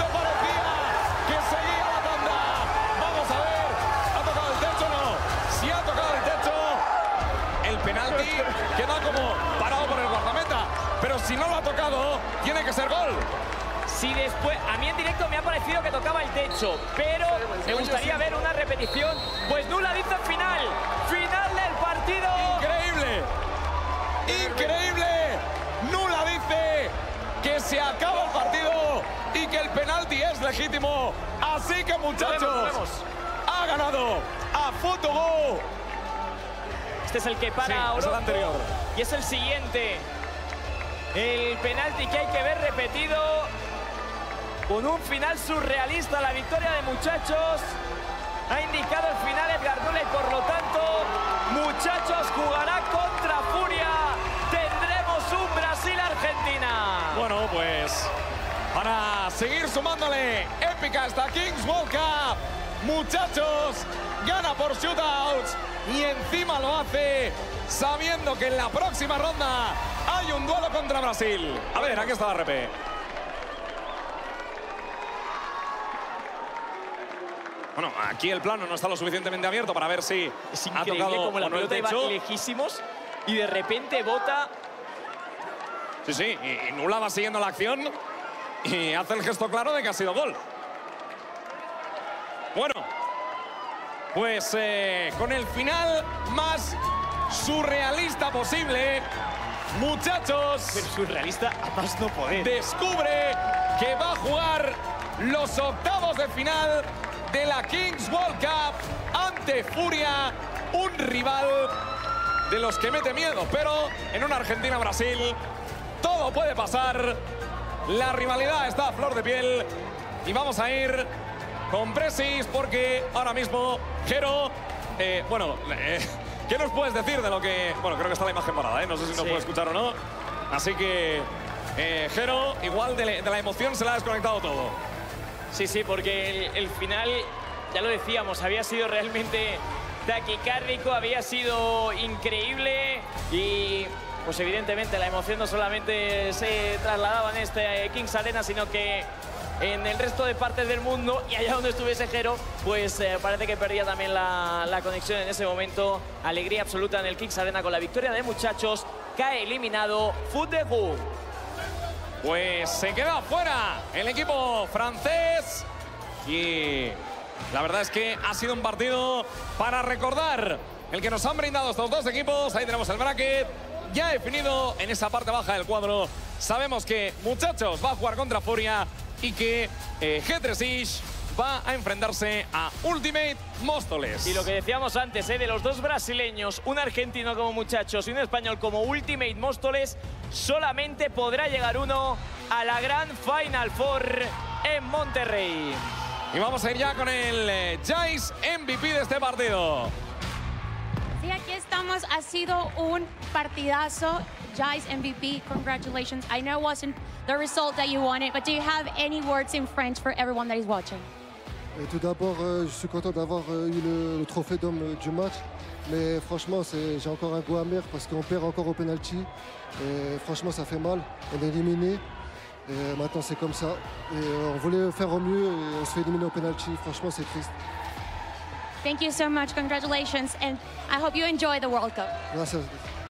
si no lo ha tocado, tiene que ser gol. Si después, a mí en directo me ha parecido que tocaba el techo, pero me gustaría ver una repetición. Pues Nula dice final, final del partido. Increíble, increíble. Nula dice que se acaba el partido y que el penalti es legítimo. Así que, muchachos, ha ganado a FUT2Go. Este es el que para es el Orozco anterior. y es el siguiente. El penalti que hay que ver repetido con un final surrealista. La victoria de Muchachos ha indicado el final Edgar Nula y por lo tanto Muchachos jugará contra Furia. Tendremos un Brasil-Argentina. Bueno, pues para seguir sumándole épica esta Kings World Cup, Muchachos gana por shootouts y encima lo hace sabiendo que en la próxima ronda hay un duelo contra Brasil. A ver, aquí está la RP. Bueno, aquí el plano no está lo suficientemente abierto para ver si Es ha increíble tocado como la o no el pelota iba techo. lejísimos y de repente bota. Sí, sí, y Nula va siguiendo la acción y hace el gesto claro de que ha sido gol. Bueno, pues con el final más surrealista posible, Muchachos Pero surrealista a más no poder. descubre que va a jugar los octavos de final de la Kings World Cup ante Furia, un rival de los que mete miedo, pero en una Argentina-Brasil todo puede pasar. La rivalidad está a flor de piel y vamos a ir con Precis porque ahora mismo Jero, ¿qué nos puedes decir de lo que... Bueno, creo que está la imagen parada, no sé si nos puede escuchar o no. Así que Jero, igual de la emoción se le ha desconectado todo. Sí, porque el final, ya lo decíamos, había sido realmente taquicárdico, había sido increíble y pues evidentemente la emoción no solamente se trasladaba en este Kings Arena, sino que en el resto de partes del mundo y allá donde estuviese Jero, pues parece que perdía también la conexión en ese momento. Alegría absoluta en el Kings Arena con la victoria de Muchachos. Cae eliminado FUT2Go. Pues se queda fuera el equipo francés y la verdad es que ha sido un partido para recordar el que nos han brindado estos dos equipos. Ahí tenemos el bracket ya definido en esa parte baja del cuadro. Sabemos que Muchachos va a jugar contra Furia y que G3ish va a enfrentarse a Ultimate Móstoles. Y lo que decíamos antes, de los dos brasileños, un argentino como Muchachos y un español como Ultimate Móstoles, solamente podrá llegar uno a la gran Final Four en Monterrey. Y vamos a ir ya con el Jais MVP de este partido. Sí, aquí estamos. Ha sido un partidazo. Jais MVP, congratulations. I know it wasn't the result that you wanted, but do you have any words in French for everyone that is watching? Tout d'abord, je suis content d'avoir eu le trophée d'homme du match. Mais franchement, j'ai encore un goût amer parce qu'on perd encore au penalty. Et franchement, ça fait mal. On est éliminé. Et maintenant, c'est comme ça. Et on voulait faire au mieux et on se fait éliminer au penalty. Franchement, c'est triste. Thank you so much. Congratulations. And I hope you enjoy the World Cup. Gracias.